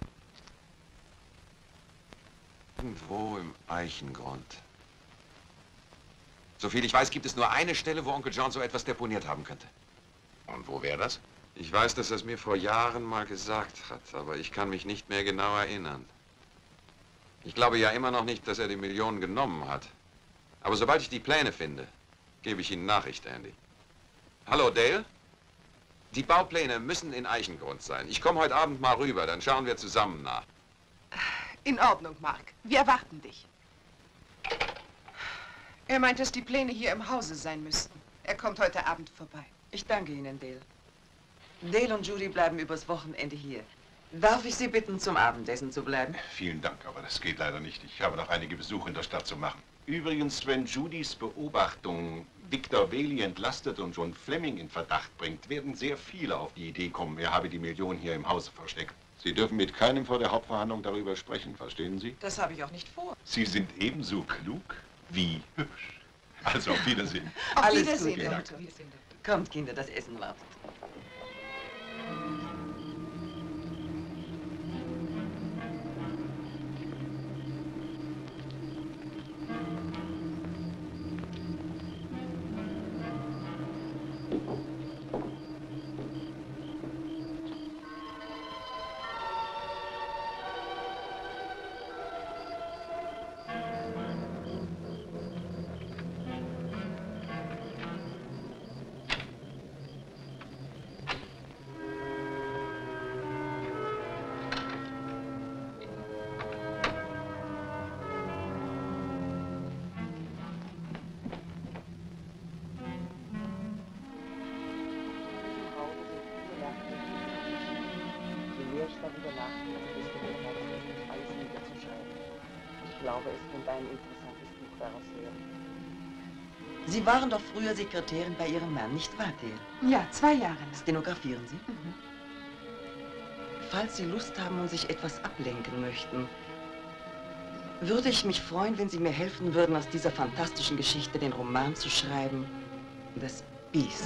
Irgendwo im Eichengrund. Soviel ich weiß, gibt es nur eine Stelle, wo Onkel John so etwas deponiert haben könnte. Und wo wäre das? Ich weiß, dass er es mir vor Jahren mal gesagt hat, aber ich kann mich nicht mehr genau erinnern. Ich glaube ja immer noch nicht, dass er die Millionen genommen hat. Aber sobald ich die Pläne finde, gebe ich Ihnen Nachricht, Andy. Hallo, Dale? Die Baupläne müssen in Eichengrund sein. Ich komme heute Abend mal rüber, dann schauen wir zusammen nach. In Ordnung, Mark. Wir erwarten dich. Er meint, dass die Pläne hier im Hause sein müssten. Er kommt heute Abend vorbei. Ich danke Ihnen, Dale. Dale und Judy bleiben übers Wochenende hier. Darf ich Sie bitten, zum Abendessen zu bleiben? Vielen Dank, aber das geht leider nicht. Ich habe noch einige Besuche in der Stadt zu machen. Übrigens, wenn Judys Beobachtung Victor Bailey entlastet und John Fleming in Verdacht bringt, werden sehr viele auf die Idee kommen, er habe die Millionen hier im Hause versteckt. Sie dürfen mit keinem vor der Hauptverhandlung darüber sprechen, verstehen Sie? Das habe ich auch nicht vor. Sie sind ebenso klug wie hübsch. Also auf Wiedersehen. Auf Alles Wiedersehen, Gute. Doktor. Kommt, Kinder, das Essen wartet. Darüber nachdenken, desto mehr ist alles niederzuschreiben. Ich glaube, es könnte ein interessantes Buch daraus werden. Sie waren doch früher Sekretärin bei Ihrem Mann, nicht wahr, Dale? Ja, zwei Jahre lang. Stenografieren Sie? Mhm. Falls Sie Lust haben und sich etwas ablenken möchten, würde ich mich freuen, wenn Sie mir helfen würden, aus dieser fantastischen Geschichte den Roman zu schreiben, Das Biest.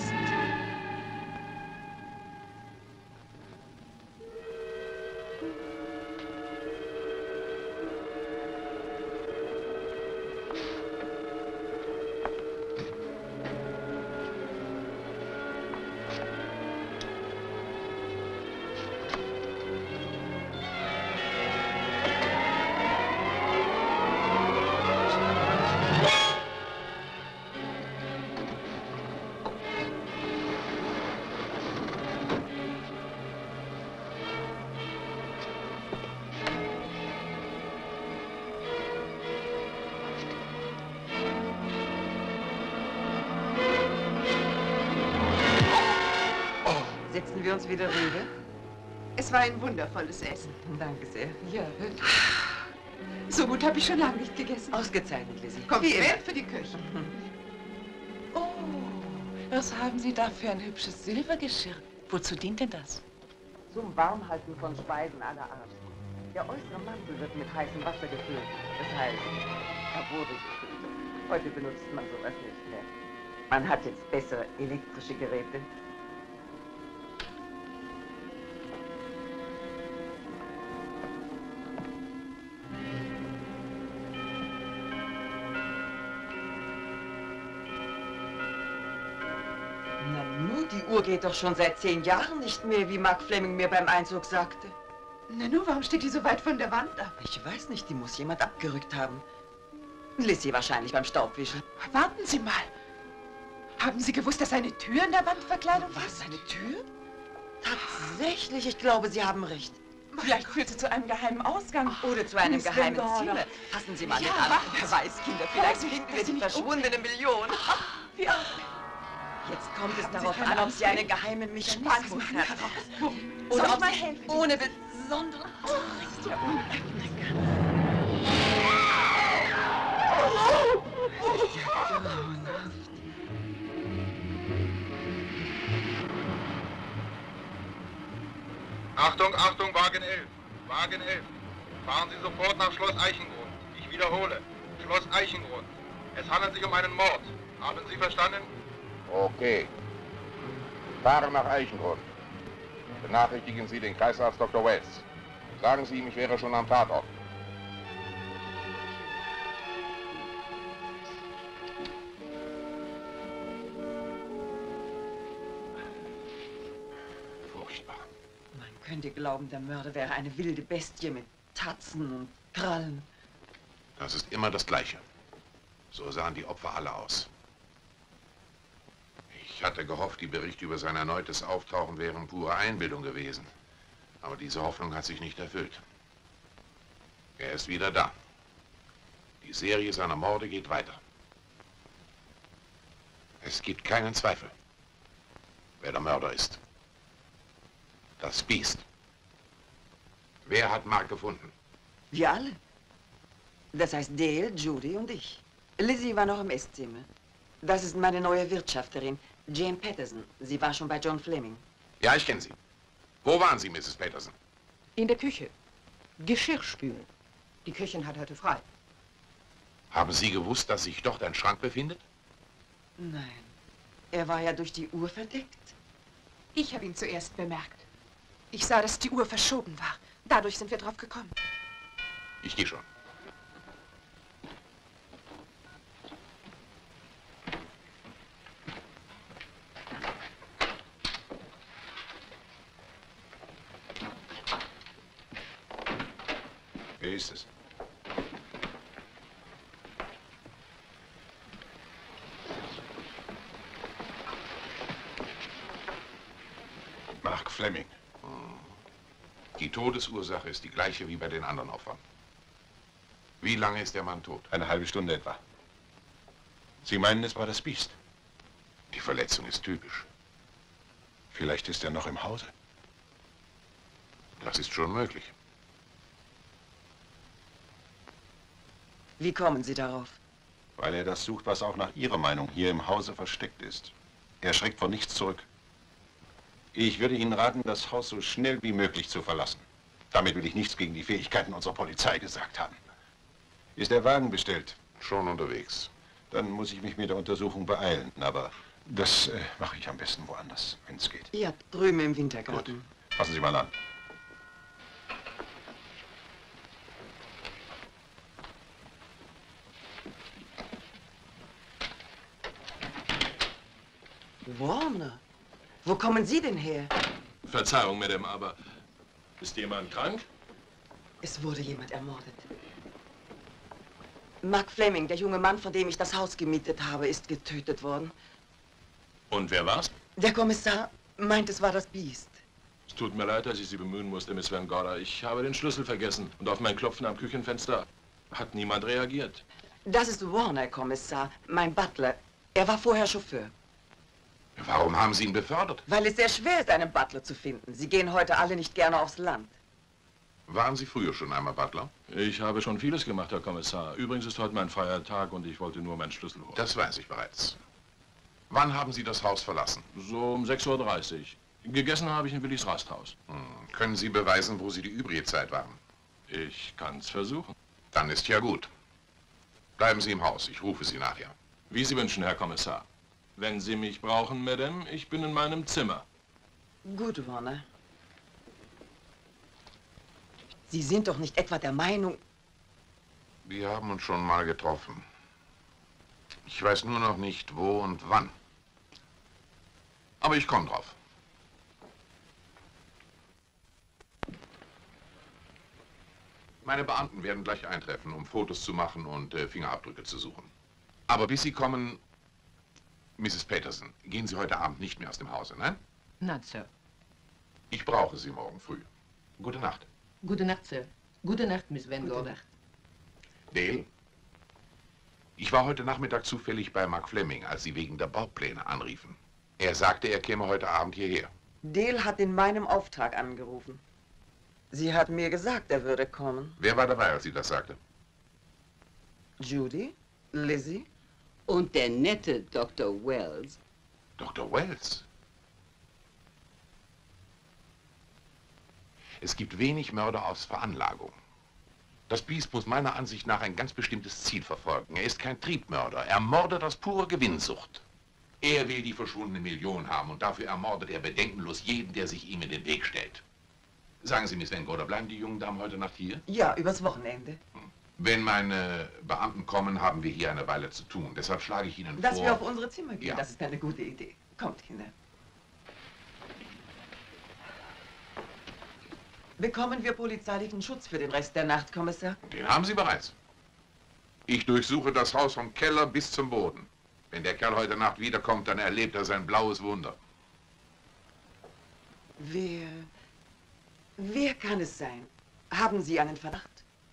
Setzen wir uns wieder rüber? Es war ein wundervolles Essen. Danke sehr. Ja, wirklich. So gut habe ich schon lange nicht gegessen. Ausgezeichnet, Lizzie. Kompliment für die Köche. Oh, was haben Sie da für ein hübsches Silbergeschirr? Wozu dient denn das? Zum Warmhalten von Speisen aller Art. Der äußere Mantel wird mit heißem Wasser gefüllt. Das heißt, er wurde gefüllt. Heute benutzt man sowas nicht mehr. Man hat jetzt bessere elektrische Geräte. Die Uhr geht doch schon seit zehn Jahren nicht mehr, wie Mark Fleming mir beim Einzug sagte. Nanu, warum steht die so weit von der Wand ab? Ich weiß nicht, die muss jemand abgerückt haben. Lizzie wahrscheinlich beim Staubwischen. Warten Sie mal. Haben Sie gewusst, dass eine Tür in der Wandverkleidung ist? Was, eine Tür? Tatsächlich, ich glaube, Sie haben recht. Vielleicht führt sie zu einem geheimen Ausgang. Oder zu einem Miss geheimen Lingard. Ziel. Passen Sie mal Ja, nicht an. warten Wer Sie. weiß, Kinder, vielleicht Vorsicht, finden dass wir Sie die nicht verschwundene Million. Wie auch. Jetzt kommt es Haben Sie darauf keine an, ob Angst Sie einen vor ihm? geheimen Dann Mechanismus lassen Sie hat. heraus. Oder Soll ich ob mal Sie helfen? ohne besonderen Trick hier unten kann. Achtung, Achtung, Wagen elf. Wagen elf. Fahren Sie sofort nach Schloss Eichengrund. Ich wiederhole, Schloss Eichengrund. Es handelt sich um einen Mord. Haben Sie verstanden? Okay. Fahren nach Eichengrund. Benachrichtigen Sie den Kreisarzt Doktor Wells. Sagen Sie ihm, ich wäre schon am Tatort. Furchtbar. Man könnte glauben, der Mörder wäre eine wilde Bestie mit Tatzen und Krallen. Das ist immer das Gleiche. So sahen die Opfer alle aus. Ich hatte gehofft, die Berichte über sein erneutes Auftauchen wären pure Einbildung gewesen. Aber diese Hoffnung hat sich nicht erfüllt. Er ist wieder da. Die Serie seiner Morde geht weiter. Es gibt keinen Zweifel, wer der Mörder ist. Das Biest. Wer hat Mark gefunden? Wir alle. Das heißt Dale, Judy und ich. Lizzie war noch im Esszimmer. Das ist meine neue Wirtschafterin, Jane Patterson. Sie war schon bei John Fleming. Ja, ich kenne sie. Wo waren Sie, Misses Patterson? In der Küche. Geschirr spülen. Die Köchin hat heute frei. Haben Sie gewusst, dass sich dort ein Schrank befindet? Nein. Er war ja durch die Uhr verdeckt. Ich habe ihn zuerst bemerkt. Ich sah, dass die Uhr verschoben war. Dadurch sind wir drauf gekommen. Ich gehe schon. Wer ist es? Mark Fleming. Die Todesursache ist die gleiche wie bei den anderen Opfern. Wie lange ist der Mann tot? Eine halbe Stunde etwa. Sie meinen, es war das Biest? Die Verletzung ist typisch. Vielleicht ist er noch im Hause. Das ist schon möglich. Wie kommen Sie darauf? Weil er das sucht, was auch nach Ihrer Meinung hier im Hause versteckt ist. Er schreckt vor nichts zurück. Ich würde Ihnen raten, das Haus so schnell wie möglich zu verlassen. Damit will ich nichts gegen die Fähigkeiten unserer Polizei gesagt haben. Ist der Wagen bestellt? Schon unterwegs. Dann muss ich mich mit der Untersuchung beeilen, aber das äh, mache ich am besten woanders, wenn es geht. Ja, drüben im Wintergarten. Gut. Passen Sie mal an. Warner, wo kommen Sie denn her? Verzeihung, Madame, aber ist jemand krank? Es wurde jemand ermordet. Mark Fleming, der junge Mann, von dem ich das Haus gemietet habe, ist getötet worden. Und wer war's? Der Kommissar meint, es war das Biest. Es tut mir leid, dass ich Sie bemühen musste, Miss Van Gorder. Ich habe den Schlüssel vergessen und auf mein Klopfen am Küchenfenster hat niemand reagiert. Das ist Warner, Kommissar, mein Butler. Er war vorher Chauffeur. Warum haben Sie ihn befördert? Weil es sehr schwer ist, einen Butler zu finden. Sie gehen heute alle nicht gerne aufs Land. Waren Sie früher schon einmal Butler? Ich habe schon vieles gemacht, Herr Kommissar. Übrigens ist heute mein freier Tag und ich wollte nur meinen Schlüssel holen. Das weiß ich bereits. Wann haben Sie das Haus verlassen? So um sechs Uhr dreißig. Gegessen habe ich in Willis Rasthaus. Hm. Können Sie beweisen, wo Sie die übrige Zeit waren? Ich kann's versuchen. Dann ist ja gut. Bleiben Sie im Haus. Ich rufe Sie nachher. Wie Sie wünschen, Herr Kommissar. Wenn Sie mich brauchen, Madame, ich bin in meinem Zimmer. Gut, Warner. Sie sind doch nicht etwa der Meinung... Wir haben uns schon mal getroffen. Ich weiß nur noch nicht, wo und wann. Aber ich komme drauf. Meine Beamten werden gleich eintreffen, um Fotos zu machen und äh, Fingerabdrücke zu suchen. Aber bis Sie kommen, Misses Patterson, gehen Sie heute Abend nicht mehr aus dem Hause, nein? Nein, Sir. Ich brauche Sie morgen früh. Gute Nacht. Gute Nacht, Sir. Gute Nacht, Miss Van Gorder. Dale, ich war heute Nachmittag zufällig bei Mark Fleming, als Sie wegen der Baupläne anriefen. Er sagte, er käme heute Abend hierher. Dale hat in meinem Auftrag angerufen. Sie hat mir gesagt, er würde kommen. Wer war dabei, als sie das sagte? Judy, Lizzie. Und der nette Doktor Wells. Doktor Wells? Es gibt wenig Mörder aus Veranlagung. Das Biest muss meiner Ansicht nach ein ganz bestimmtes Ziel verfolgen. Er ist kein Triebmörder. Er mordet aus purer Gewinnsucht. Er will die verschwundene Million haben und dafür ermordet er bedenkenlos jeden, der sich ihm in den Weg stellt. Sagen Sie, Miss Van Gorder, bleiben die jungen Damen heute Nacht hier? Ja, übers Wochenende. Wenn meine Beamten kommen, haben wir hier eine Weile zu tun. Deshalb schlage ich Ihnen Dass vor... wir auf unsere Zimmer gehen, Ja. das ist eine gute Idee. Kommt, Kinder. Bekommen wir polizeilichen Schutz für den Rest der Nacht, Kommissar? Den haben Sie bereits. Ich durchsuche das Haus vom Keller bis zum Boden. Wenn der Kerl heute Nacht wiederkommt, dann erlebt er sein blaues Wunder. Wer... Wer kann es sein? Haben Sie einen Verdacht?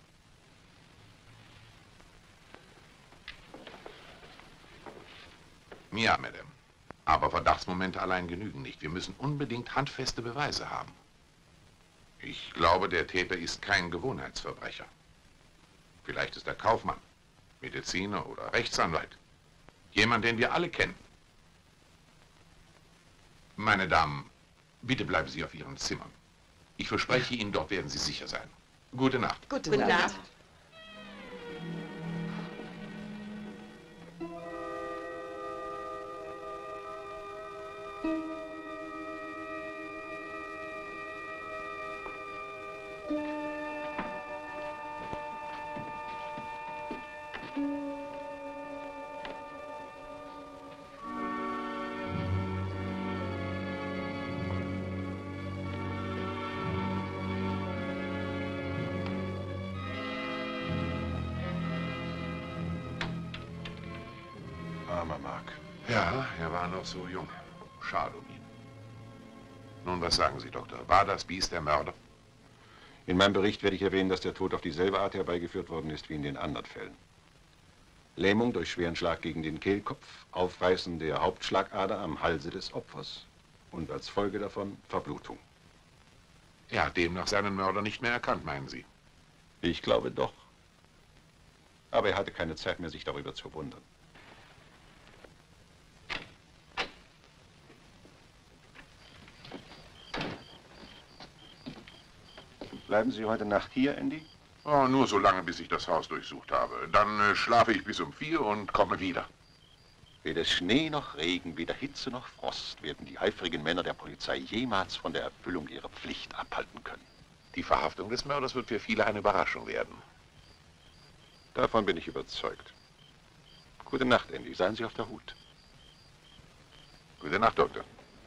Ja, Madame. Aber Verdachtsmomente allein genügen nicht. Wir müssen unbedingt handfeste Beweise haben. Ich glaube, der Täter ist kein Gewohnheitsverbrecher. Vielleicht ist er Kaufmann, Mediziner oder Rechtsanwalt. Jemand, den wir alle kennen. Meine Damen, bitte bleiben Sie auf Ihren Zimmern. Ich verspreche Ihnen, dort werden Sie sicher sein. Gute Nacht. Gute, Gute Nacht. Nacht. Armer Mark. Ja, er war noch so jung. Schade um ihn. Nun, was sagen Sie, Doktor? War das Biest der Mörder? In meinem Bericht werde ich erwähnen, dass der Tod auf dieselbe Art herbeigeführt worden ist wie in den anderen Fällen. Lähmung durch schweren Schlag gegen den Kehlkopf, Aufreißen der Hauptschlagader am Halse des Opfers und als Folge davon Verblutung. Er hat demnach seinen Mörder nicht mehr erkannt, meinen Sie? Ich glaube doch. Aber er hatte keine Zeit mehr, sich darüber zu wundern. Bleiben Sie heute Nacht hier, Andy? Oh, nur so lange, bis ich das Haus durchsucht habe. Dann äh, schlafe ich bis um vier und komme wieder. Weder Schnee noch Regen, weder Hitze noch Frost werden die eifrigen Männer der Polizei jemals von der Erfüllung ihrer Pflicht abhalten können. Die Verhaftung des Mörders wird für viele eine Überraschung werden. Davon bin ich überzeugt. Gute Nacht, Andy. Seien Sie auf der Hut. Gute Nacht, Doktor.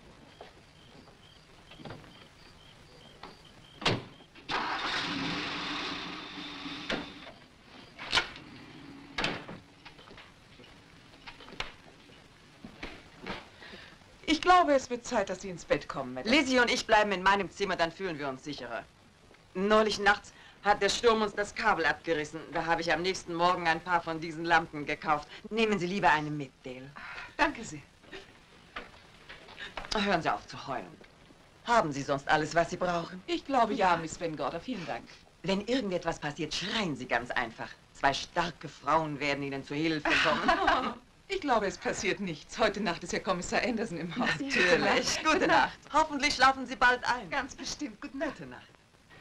Ich glaube, es wird Zeit, dass Sie ins Bett kommen, Madame. Lizzie und ich bleiben in meinem Zimmer, dann fühlen wir uns sicherer. Neulich nachts hat der Sturm uns das Kabel abgerissen. Da habe ich am nächsten Morgen ein paar von diesen Lampen gekauft. Nehmen Sie lieber eine mit, Dale. Danke sehr. Hören Sie auf zu heulen. Haben Sie sonst alles, was Sie brauchen? Ich glaube ja, Miss Van Gorder. Vielen Dank. Wenn irgendetwas passiert, schreien Sie ganz einfach. Zwei starke Frauen werden Ihnen zu Hilfe kommen. Ich glaube, es passiert nichts. Heute Nacht ist ja Kommissar Anderson im Haus. Natürlich. Gute Nacht. Hoffentlich schlafen Sie bald ein. Ganz bestimmt. Gute Nacht. Gute Nacht.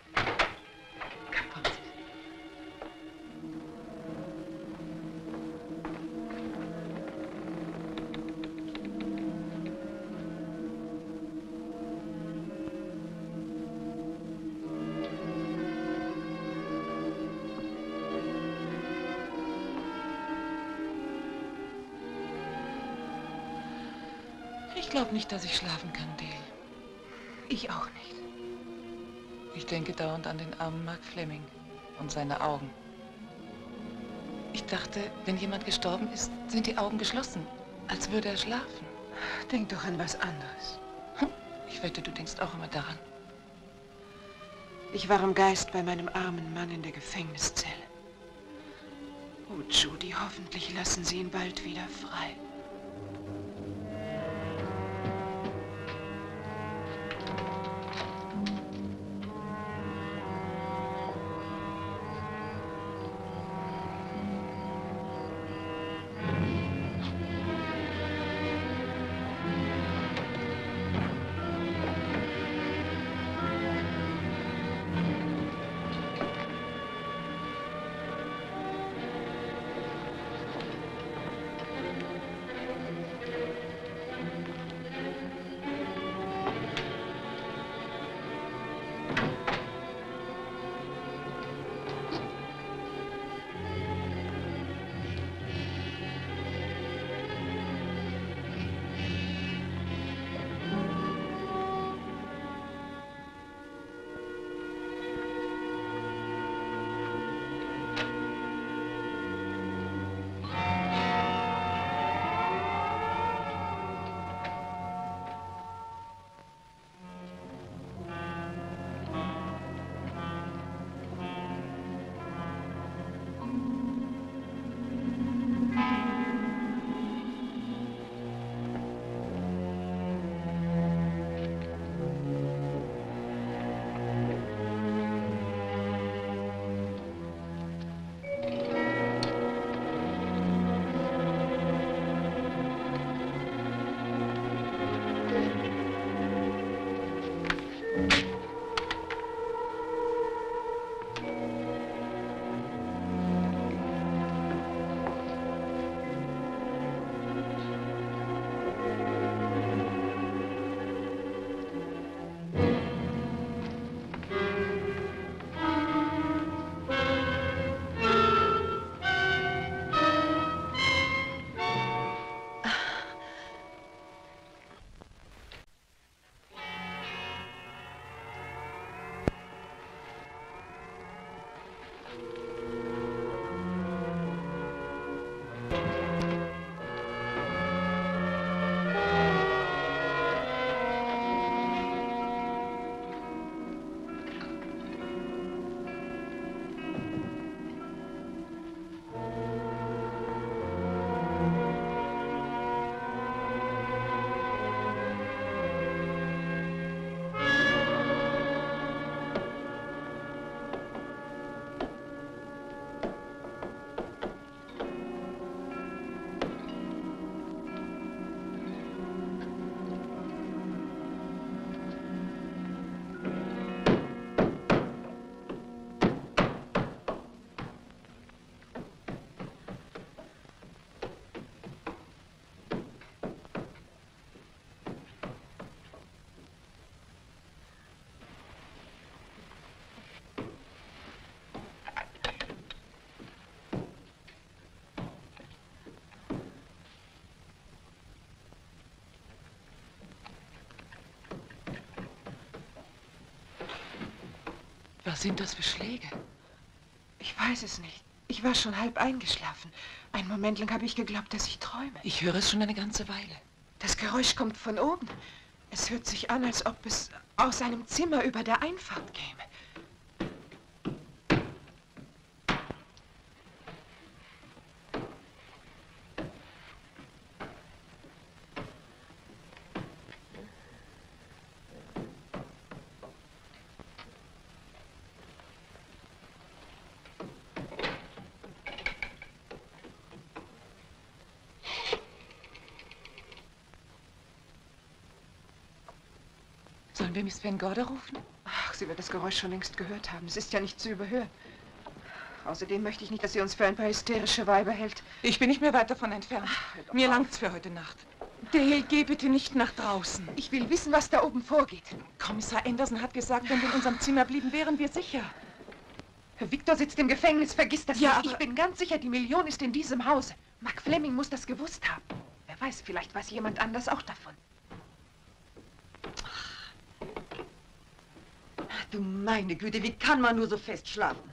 Ich glaube nicht, dass ich schlafen kann, Dale. Ich auch nicht. Ich denke dauernd an den armen Mark Fleming und seine Augen. Ich dachte, wenn jemand gestorben ist, sind die Augen geschlossen, als würde er schlafen. Denk doch an was anderes. Ich wette, du denkst auch immer daran. Ich war im Geist bei meinem armen Mann in der Gefängniszelle. Oh, Judy, hoffentlich lassen Sie ihn bald wieder frei. Was sind das für Schläge? Ich weiß es nicht. Ich war schon halb eingeschlafen. Einen Moment lang habe ich geglaubt, dass ich träume. Ich höre es schon eine ganze Weile. Das Geräusch kommt von oben. Es hört sich an, als ob es aus einem Zimmer über der Einfahrt käme. Sollen wir Miss Van Gorder rufen? Ach, sie wird das Geräusch schon längst gehört haben. Es ist ja nicht zu überhören. Außerdem möchte ich nicht, dass sie uns für ein paar hysterische Weiber hält. Ich bin nicht mehr weit davon entfernt. Ach, mir langt's für heute Nacht. Dale, geh bitte nicht nach draußen. Ich will wissen, was da oben vorgeht. Kommissar Anderson hat gesagt, wenn wir in unserem Zimmer blieben, wären wir sicher. Victor sitzt im Gefängnis, vergiss das ja, nicht. Ich bin ganz sicher, die Million ist in diesem Hause. Mark Fleming muss das gewusst haben. Wer weiß, vielleicht weiß jemand anders auch davon. Du meine Güte, wie kann man nur so fest schlafen?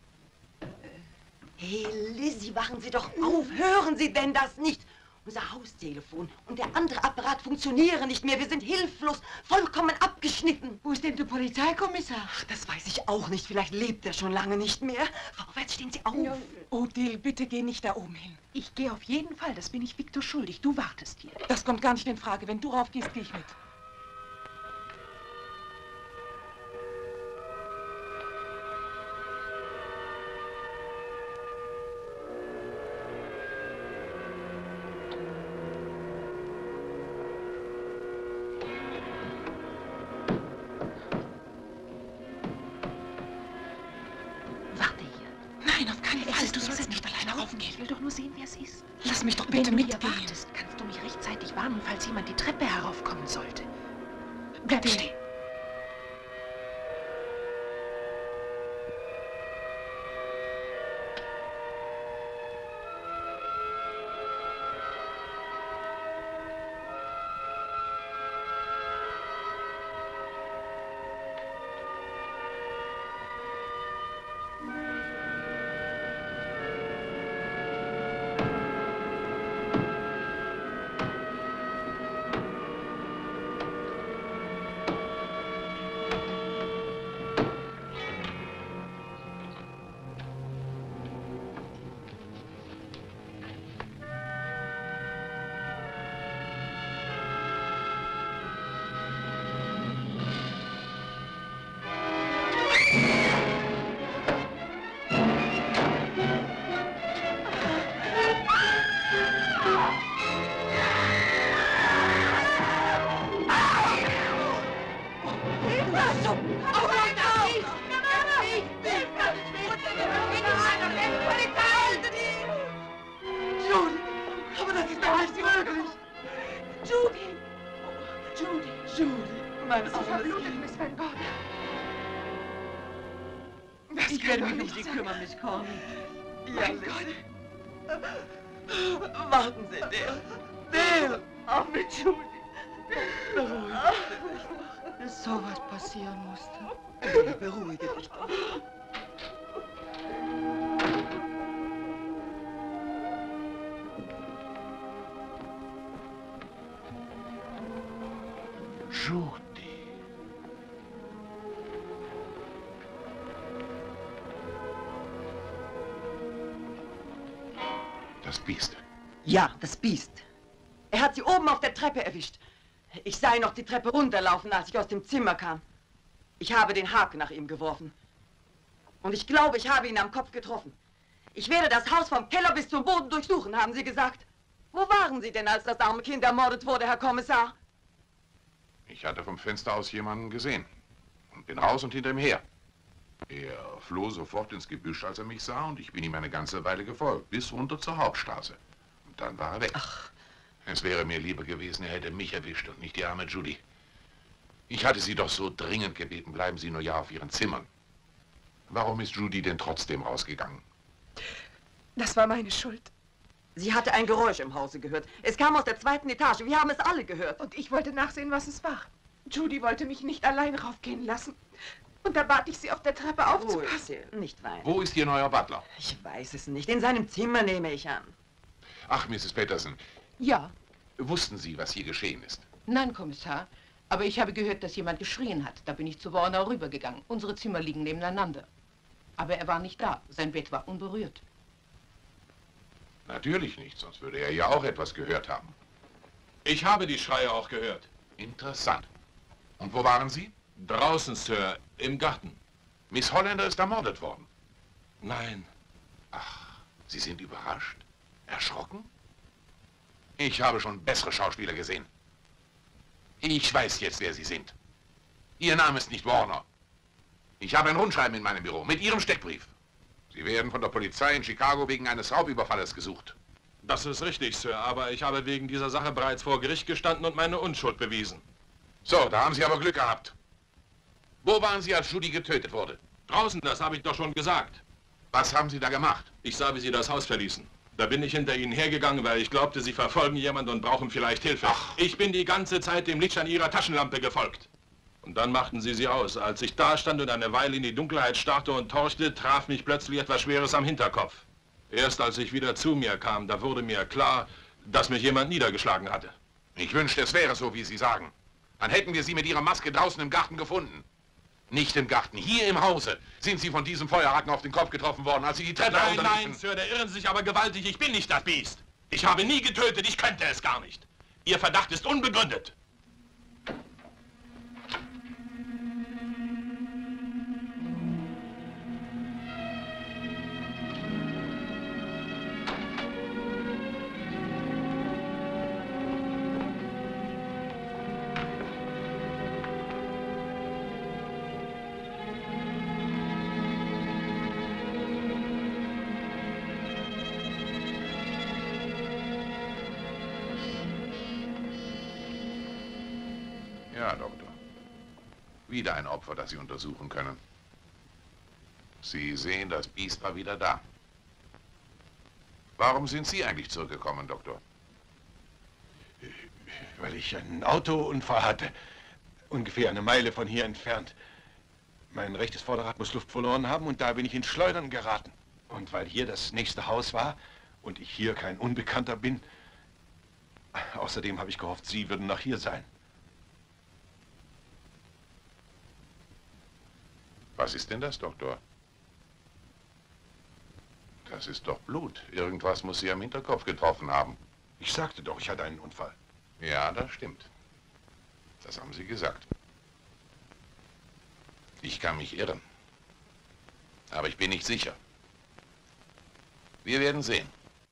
Hey, Lizzie, wachen Sie doch auf. Hören Sie denn das nicht? Unser Haustelefon und der andere Apparat funktionieren nicht mehr. Wir sind hilflos, vollkommen abgeschnitten. Wo ist denn der Polizeikommissar? Ach, das weiß ich auch nicht. Vielleicht lebt er schon lange nicht mehr. Vorwärts, stehen Sie auf. Ja. Oh, Dale, bitte geh nicht da oben hin. Ich gehe auf jeden Fall. Das bin ich Victor schuldig. Du wartest hier. Das kommt gar nicht in Frage. Wenn du raufgehst, gehe ich mit. Ich will doch nur sehen, wer es ist. Lass mich doch bitte Wenn du mitgehen. hier wartest, kannst du mich rechtzeitig warnen, falls jemand die Treppe heraufkommen sollte. Bleib stehen. Ich werde mich um Sie kümmern, Miss Corny. Ja, mein Gott. Warten Sie, Dale. Dale! Auch mit Judy. Beruhige dich. Dass sowas passieren musste. Dale, beruhige dich doch. Judy. Das Biest. Ja, das Biest. Er hat sie oben auf der Treppe erwischt. Ich sah ihn noch die Treppe runterlaufen, als ich aus dem Zimmer kam. Ich habe den Haken nach ihm geworfen. Und ich glaube, ich habe ihn am Kopf getroffen. Ich werde das Haus vom Keller bis zum Boden durchsuchen, haben Sie gesagt. Wo waren Sie denn, als das arme Kind ermordet wurde, Herr Kommissar? Ich hatte vom Fenster aus jemanden gesehen. Und bin raus und hinter ihm her. Er floh sofort ins Gebüsch, als er mich sah, und ich bin ihm eine ganze Weile gefolgt, bis runter zur Hauptstraße. Und dann war er weg. Ach. Es wäre mir lieber gewesen, er hätte mich erwischt und nicht die arme Judy. Ich hatte Sie doch so dringend gebeten, bleiben Sie nur ja auf Ihren Zimmern. Warum ist Judy denn trotzdem rausgegangen? Das war meine Schuld. Sie hatte ein Geräusch im Hause gehört. Es kam aus der zweiten Etage. Wir haben es alle gehört. Und ich wollte nachsehen, was es war. Judy wollte mich nicht allein raufgehen lassen. Und da bat ich Sie, auf der Treppe aufzupassen. Ruhig, Sil, nicht weinen. Wo ist Ihr neuer Butler? Ich weiß es nicht. In seinem Zimmer nehme ich an. Ach, Misses Peterson, Ja. wussten Sie, was hier geschehen ist? Nein, Kommissar. Aber ich habe gehört, dass jemand geschrien hat. Da bin ich zu Warner rübergegangen. Unsere Zimmer liegen nebeneinander. Aber er war nicht da. Sein Bett war unberührt. Natürlich nicht, sonst würde er ja auch etwas gehört haben. Ich habe die Schreie auch gehört. Interessant. Und wo waren Sie? Draußen, Sir, im Garten. Miss Holländer ist ermordet worden. Nein. Ach, Sie sind überrascht? Erschrocken? Ich habe schon bessere Schauspieler gesehen. Ich weiß jetzt, wer Sie sind. Ihr Name ist nicht Warner. Ich habe ein Rundschreiben in meinem Büro mit Ihrem Steckbrief. Sie werden von der Polizei in Chicago wegen eines Raubüberfalles gesucht. Das ist richtig, Sir, aber ich habe wegen dieser Sache bereits vor Gericht gestanden und meine Unschuld bewiesen. So, da haben Sie aber Glück gehabt. Wo waren Sie, als Judy getötet wurde? Draußen, das habe ich doch schon gesagt. Was haben Sie da gemacht? Ich sah, wie Sie das Haus verließen. Da bin ich hinter Ihnen hergegangen, weil ich glaubte, Sie verfolgen jemanden und brauchen vielleicht Hilfe. Ach. Ich bin die ganze Zeit dem Licht an Ihrer Taschenlampe gefolgt. Und dann machten Sie sie aus. Als ich da stand und eine Weile in die Dunkelheit starrte und horchte, traf mich plötzlich etwas Schweres am Hinterkopf. Erst als ich wieder zu mir kam, da wurde mir klar, dass mich jemand niedergeschlagen hatte. Ich wünschte, es wäre so, wie Sie sagen. Dann hätten wir Sie mit Ihrer Maske draußen im Garten gefunden. Nicht im Garten, hier im Hause sind Sie von diesem Feuerratten auf den Kopf getroffen worden, als Sie die Treppe Nein, runterliefen. nein, Sir, da irren Sie sich aber gewaltig. Ich bin nicht das Biest. Ich habe nie getötet, ich könnte es gar nicht. Ihr Verdacht ist unbegründet. Ja, Doktor. Wieder ein Opfer, das Sie untersuchen können. Sie sehen, das Biest war wieder da. Warum sind Sie eigentlich zurückgekommen, Doktor? Weil ich einen Autounfall hatte. Ungefähr eine Meile von hier entfernt. Mein rechtes Vorderrad muss Luft verloren haben und da bin ich ins Schleudern geraten. Und weil hier das nächste Haus war und ich hier kein Unbekannter bin, außerdem habe ich gehofft, Sie würden noch hier sein. Was ist denn das, Doktor? Das ist doch Blut. Irgendwas muss Sie am Hinterkopf getroffen haben. Ich sagte doch, ich hatte einen Unfall. Ja, das stimmt. Das haben Sie gesagt. Ich kann mich irren. Aber ich bin nicht sicher. Wir werden sehen.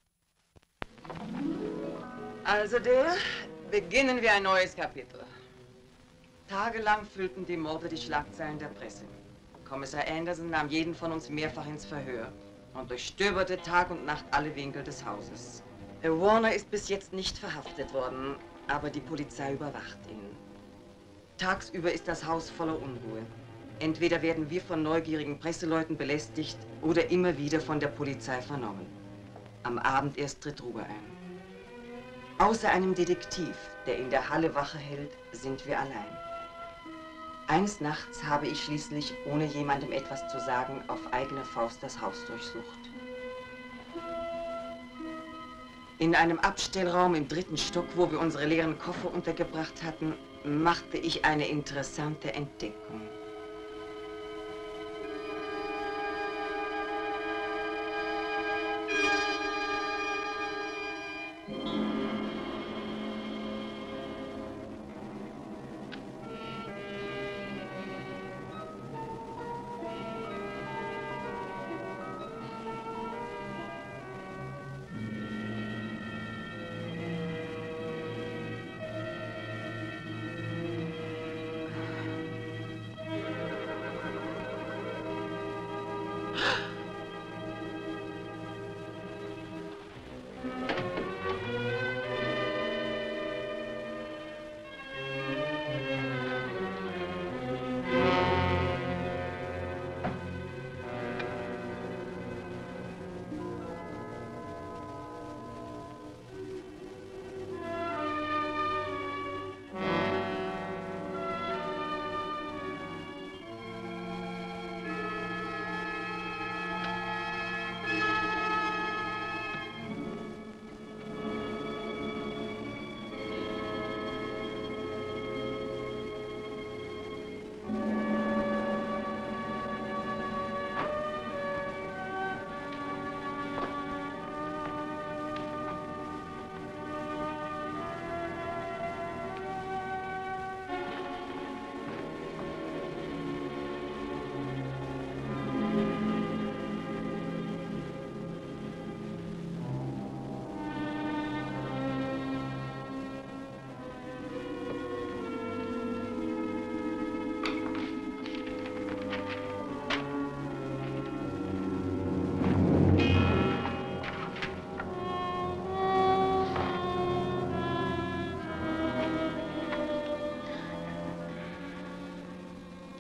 Also, der, beginnen wir ein neues Kapitel. Tagelang füllten die Morde die Schlagzeilen der Presse. Kommissar Anderson nahm jeden von uns mehrfach ins Verhör und durchstöberte Tag und Nacht alle Winkel des Hauses. Herr Warner ist bis jetzt nicht verhaftet worden, aber die Polizei überwacht ihn. Tagsüber ist das Haus voller Unruhe. Entweder werden wir von neugierigen Presseleuten belästigt oder immer wieder von der Polizei vernommen. Am Abend erst tritt Ruhe ein. Außer einem Detektiv, der in der Halle Wache hält, sind wir allein. Eines Nachts habe ich schließlich, ohne jemandem etwas zu sagen, auf eigene Faust das Haus durchsucht. In einem Abstellraum im dritten Stock, wo wir unsere leeren Koffer untergebracht hatten, machte ich eine interessante Entdeckung.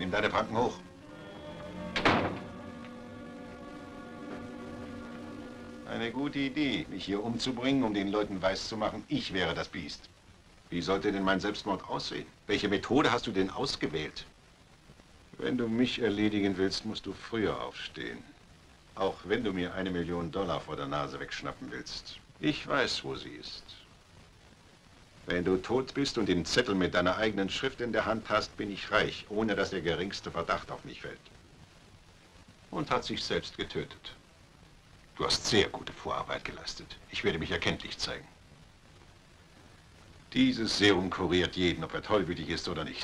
Nimm deine Pranken hoch. Eine gute Idee, mich hier umzubringen, um den Leuten weiszumachen, ich wäre das Biest. Wie sollte denn mein Selbstmord aussehen? Welche Methode hast du denn ausgewählt? Wenn du mich erledigen willst, musst du früher aufstehen. Auch wenn du mir eine Million Dollar vor der Nase wegschnappen willst. Ich weiß, wo sie ist. Wenn du tot bist und den Zettel mit deiner eigenen Schrift in der Hand hast, bin ich reich, ohne dass der geringste Verdacht auf mich fällt. Und hat sich selbst getötet. Du hast sehr gute Vorarbeit geleistet. Ich werde mich erkenntlich zeigen. Dieses Serum kuriert jeden, ob er tollwütig ist oder nicht.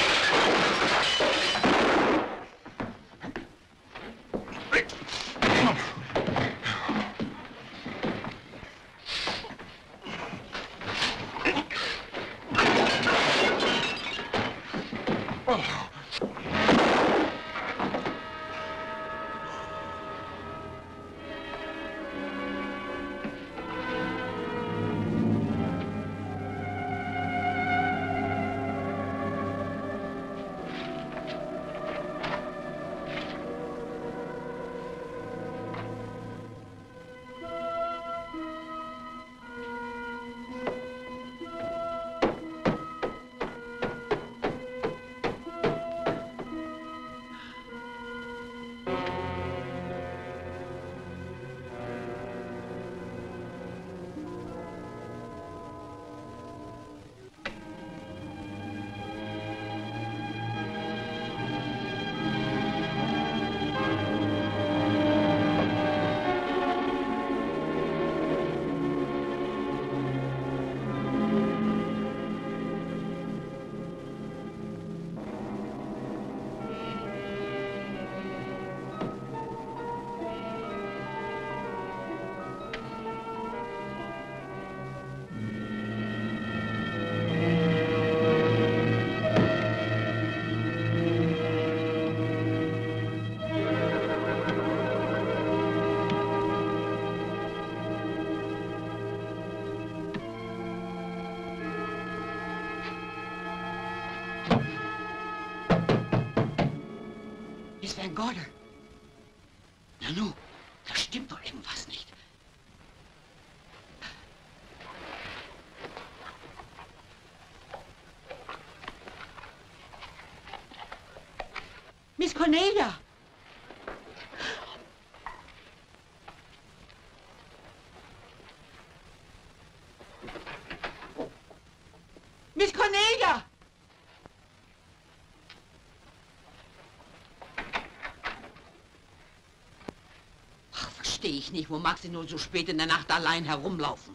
Van Gorder. Nanu, da stimmt doch irgendwas nicht. Miss Cornelia! Miss Cornelia! Verstehe ich nicht, wo mag sie nur so spät in der Nacht allein herumlaufen?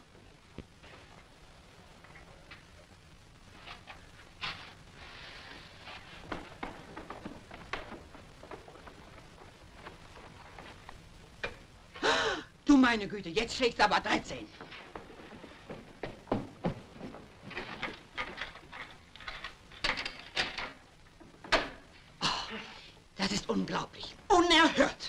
Du meine Güte, jetzt schlägst du aber dreizehn. Oh, das ist unglaublich, unerhört.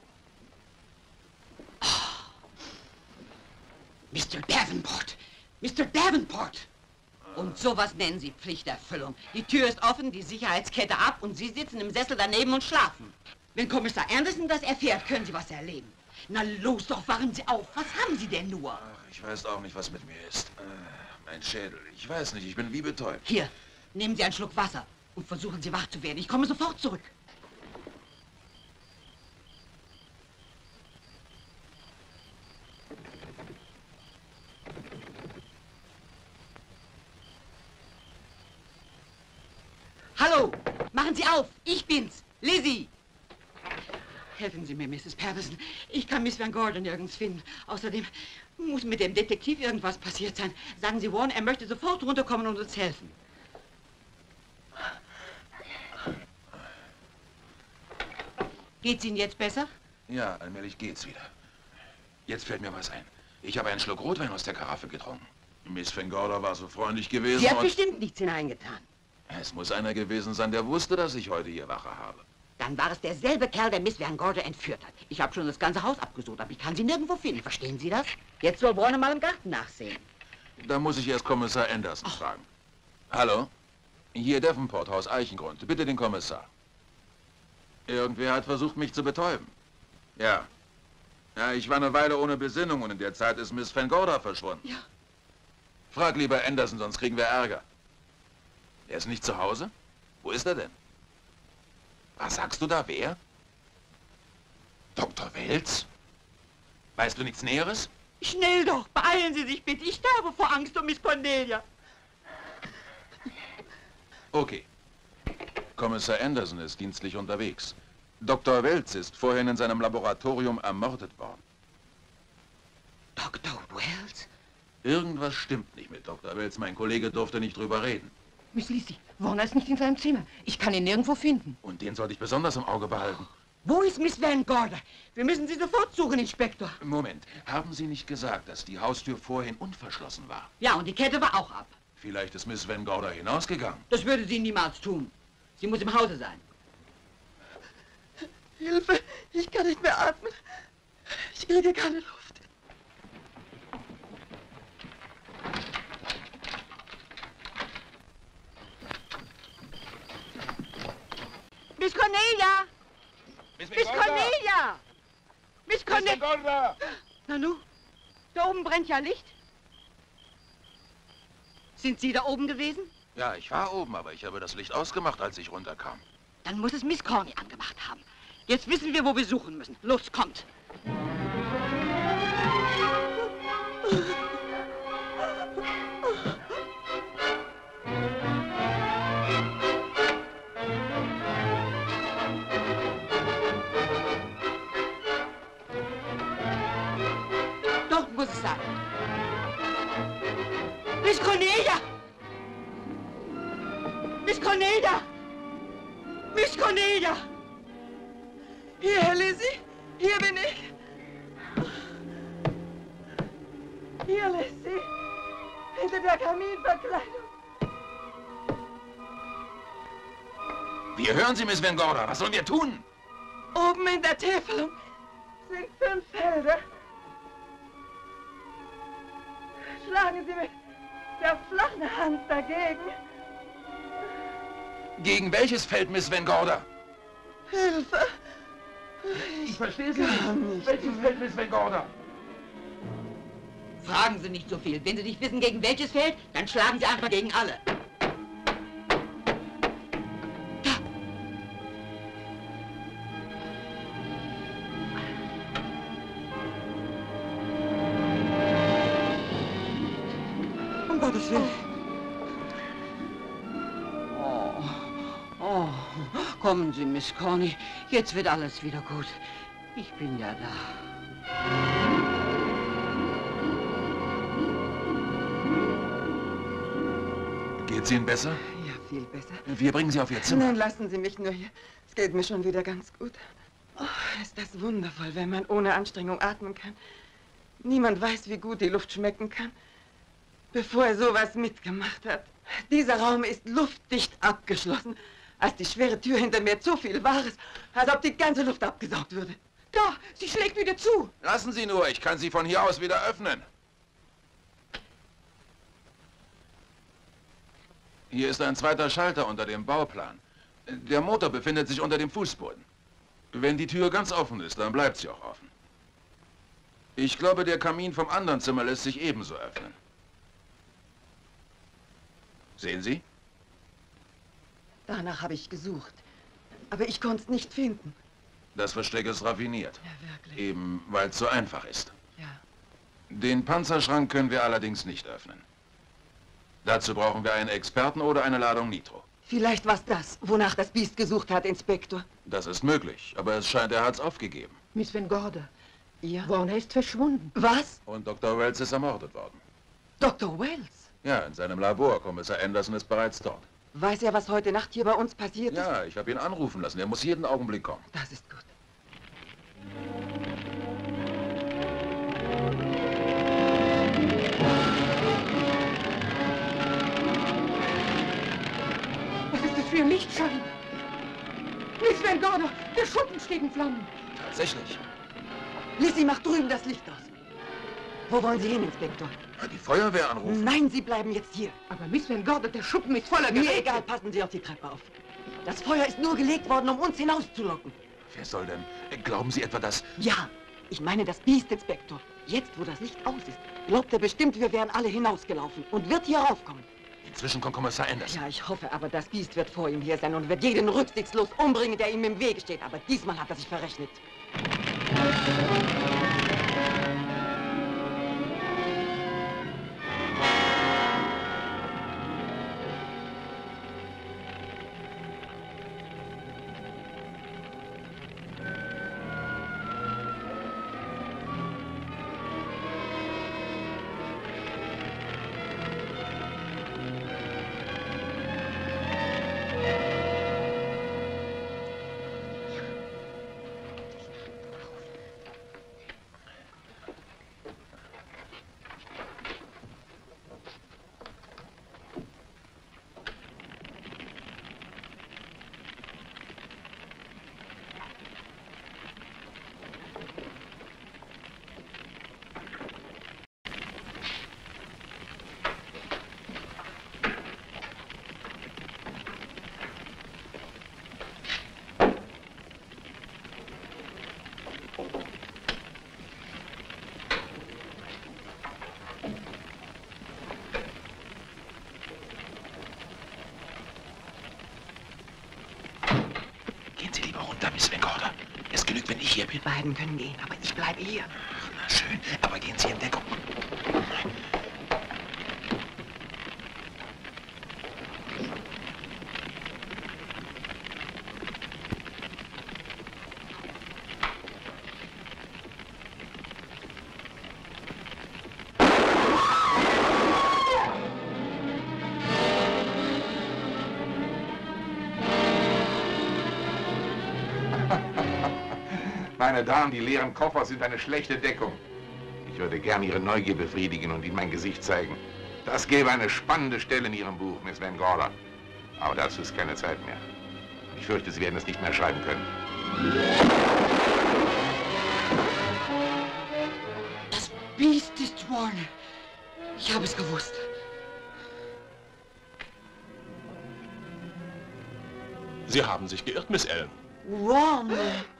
Mister Davenport! Mister Davenport! Und sowas nennen Sie Pflichterfüllung. Die Tür ist offen, die Sicherheitskette ab und Sie sitzen im Sessel daneben und schlafen. Wenn Kommissar Anderson das erfährt, können Sie was erleben. Na los doch, wachen Sie auf. Was haben Sie denn nur? Ach, ich weiß auch nicht, was mit mir ist. Äh, mein Schädel. Ich weiß nicht, ich bin wie betäubt. Hier, nehmen Sie einen Schluck Wasser und versuchen Sie wach zu werden. Ich komme sofort zurück. Hallo, machen Sie auf, ich bin's, Lizzie. Helfen Sie mir, Misses Patterson. Ich kann Miss Van Gorder nirgends finden. Außerdem muss mit dem Detektiv irgendwas passiert sein. Sagen Sie Warren, er möchte sofort runterkommen und uns helfen. Geht's Ihnen jetzt besser? Ja, allmählich geht's wieder. Jetzt fällt mir was ein. Ich habe einen Schluck Rotwein aus der Karaffe getrunken. Miss Van Gorder war so freundlich gewesen. Sie hat und bestimmt nichts hineingetan. Es muss einer gewesen sein, der wusste, dass ich heute hier Wache habe. Dann war es derselbe Kerl, der Miss Van Gorder entführt hat. Ich habe schon das ganze Haus abgesucht, aber ich kann sie nirgendwo finden. Verstehen Sie das? Jetzt soll Warner mal im Garten nachsehen. Da muss ich erst Kommissar Anderson fragen. Hallo? Hier Davenport, Haus Eichengrund. Bitte den Kommissar. Irgendwer hat versucht, mich zu betäuben. Ja. Ja, ich war eine Weile ohne Besinnung und in der Zeit ist Miss Van Gorder verschwunden. Ja. Frag lieber Anderson, sonst kriegen wir Ärger. Er ist nicht zu Hause? Wo ist er denn? Was sagst du da, wer? Doktor Wells? Weißt du nichts Näheres? Schnell doch, beeilen Sie sich bitte. Ich sterbe vor Angst um Miss Cornelia. Okay. Kommissar Anderson ist dienstlich unterwegs. Doktor Wells ist vorhin in seinem Laboratorium ermordet worden. Doktor Wells? Irgendwas stimmt nicht mit Doktor Wells. Mein Kollege durfte nicht drüber reden. Miss Lizzie, Warner ist nicht in seinem Zimmer. Ich kann ihn nirgendwo finden. Und den sollte ich besonders im Auge behalten. Wo ist Miss Van Gorder? Wir müssen sie sofort suchen, Inspektor. Moment, haben Sie nicht gesagt, dass die Haustür vorhin unverschlossen war? Ja, und die Kette war auch ab. Vielleicht ist Miss Van Gorder hinausgegangen. Das würde sie niemals tun. Sie muss im Hause sein. Hilfe, ich kann nicht mehr atmen. Ich kriege keine Luft. Miss Cornelia! Miss, Miss Cornelia! Miss Cornelia! Nanu, da oben brennt ja Licht. Sind Sie da oben gewesen? Ja, ich war oben, aber ich habe das Licht ausgemacht, als ich runterkam. Dann muss es Miss Corney angemacht haben. Jetzt wissen wir, wo wir suchen müssen. Los, kommt! Dort muss es sein. Miss Cornelia! Miss Cornelia! Miss Cornelia! Hier, Herr Lizzie, hier bin ich. Hier, Lizzie, hinter der Kaminverkleidung. Wir hören Sie, Miss Van Gorder. Was sollen wir tun? Oben in der Täfelung sind fünf Felder. Schlagen Sie mit der flachen Hand dagegen. Gegen welches Feld, Miss Van Gorder? Hilfe! Ich verstehe Sie nicht. Welches Feld, Miss Van Gorder? Fragen Sie nicht so viel. Wenn Sie nicht wissen, gegen welches Feld, dann schlagen Sie einfach gegen alle. Um Gottes Willen. Oh, oh, kommen Sie, Miss Corney. Jetzt wird alles wieder gut. Ich bin ja da. Geht's Ihnen besser? Ja, viel besser. Wir bringen Sie auf Ihr Zimmer. Nein, lassen Sie mich nur hier. Es geht mir schon wieder ganz gut. Oh, ist das wundervoll, wenn man ohne Anstrengung atmen kann. Niemand weiß, wie gut die Luft schmecken kann, bevor er sowas mitgemacht hat. Dieser Raum ist luftdicht abgeschlossen. Als die schwere Tür hinter mir zu viel war es, als ob die ganze Luft abgesaugt würde. Da, sie schlägt wieder zu. Lassen Sie nur, ich kann sie von hier aus wieder öffnen. Hier ist ein zweiter Schalter unter dem Bauplan. Der Motor befindet sich unter dem Fußboden. Wenn die Tür ganz offen ist, dann bleibt sie auch offen. Ich glaube, der Kamin vom anderen Zimmer lässt sich ebenso öffnen. Sehen Sie? Danach habe ich gesucht, aber ich konnte es nicht finden. Das Versteck ist raffiniert. Ja, wirklich. Eben, weil es so einfach ist. Ja. Den Panzerschrank können wir allerdings nicht öffnen. Dazu brauchen wir einen Experten oder eine Ladung Nitro. Vielleicht war es das, wonach das Biest gesucht hat, Inspektor. Das ist möglich, aber es scheint, er hat es aufgegeben. Miss Van Gorder. Ja? Warner ist verschwunden. Was? Und Doktor Wells ist ermordet worden. Doktor Wells? Ja, in seinem Labor. Kommissar Anderson ist bereits dort. Weiß er, was heute Nacht hier bei uns passiert ist? Ja, ich habe ihn anrufen lassen. Er muss jeden Augenblick kommen. Das ist gut. Was ist das für ein Lichtschein? Miss Van Gorder, der Schuppen steht in Flammen. Tatsächlich. Lizzie, mach drüben das Licht aus. Wo wollen Sie hin, Inspektor? Die Feuerwehr anrufen. Nein, Sie bleiben jetzt hier. Aber Miss Van Gorder, der Schuppen ist voller Mir Geräte. egal, passen Sie auf die Treppe auf. Das Feuer ist nur gelegt worden, um uns hinauszulocken. Wer soll denn? Glauben Sie etwa, dass... Ja, ich meine das Biest, Inspektor. Jetzt, wo das Licht aus ist, glaubt er bestimmt, wir wären alle hinausgelaufen und wird hier raufkommen. Inzwischen kommt Kommissar Anderson. Ja, ich hoffe aber, das Biest wird vor ihm hier sein und wird jeden rücksichtslos umbringen, der ihm im Wege steht. Aber diesmal hat er sich verrechnet. Die beiden können gehen, aber ich bleibe hier. Na schön, aber gehen Sie in Deckung. Meine Damen, die leeren Koffer sind eine schlechte Deckung. Ich würde gern Ihre Neugier befriedigen und Ihnen mein Gesicht zeigen. Das gäbe eine spannende Stelle in Ihrem Buch, Miss Van Gorder. Aber dazu ist keine Zeit mehr. Ich fürchte, Sie werden es nicht mehr schreiben können. Das Biest ist Warner. Ich habe es gewusst. Sie haben sich geirrt, Miss Ellen. Warner.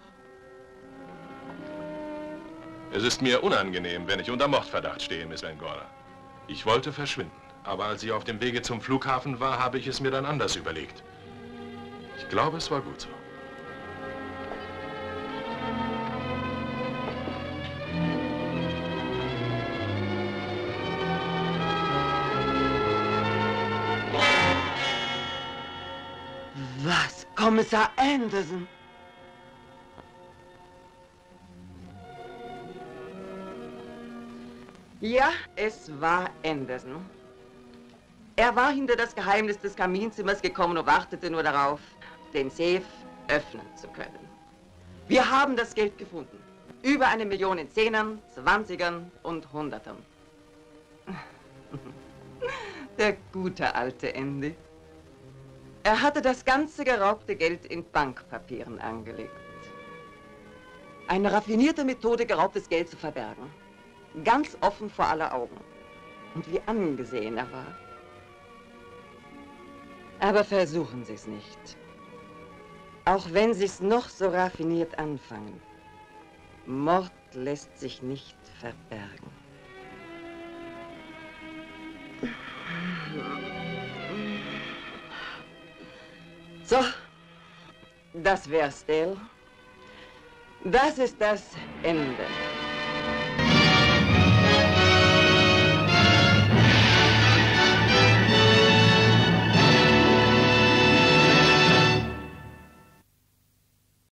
Es ist mir unangenehm, wenn ich unter Mordverdacht stehe, Miss Van Gorder. Ich wollte verschwinden, aber als ich auf dem Wege zum Flughafen war, habe ich es mir dann anders überlegt. Ich glaube, es war gut so. Was? Kommissar Anderson? Ja, es war Anderson. Er war hinter das Geheimnis des Kaminzimmers gekommen und wartete nur darauf, den Safe öffnen zu können. Wir haben das Geld gefunden. Über eine Million in Zehnern, Zwanzigern und Hundertern. Der gute alte Andy. Er hatte das ganze geraubte Geld in Bankpapieren angelegt. Eine raffinierte Methode, geraubtes Geld zu verbergen. Ganz offen vor aller Augen. Und wie angesehen er war. Aber versuchen Sie es nicht. Auch wenn Sie es noch so raffiniert anfangen. Mord lässt sich nicht verbergen. So, das wär's, Dale. Das ist das Ende.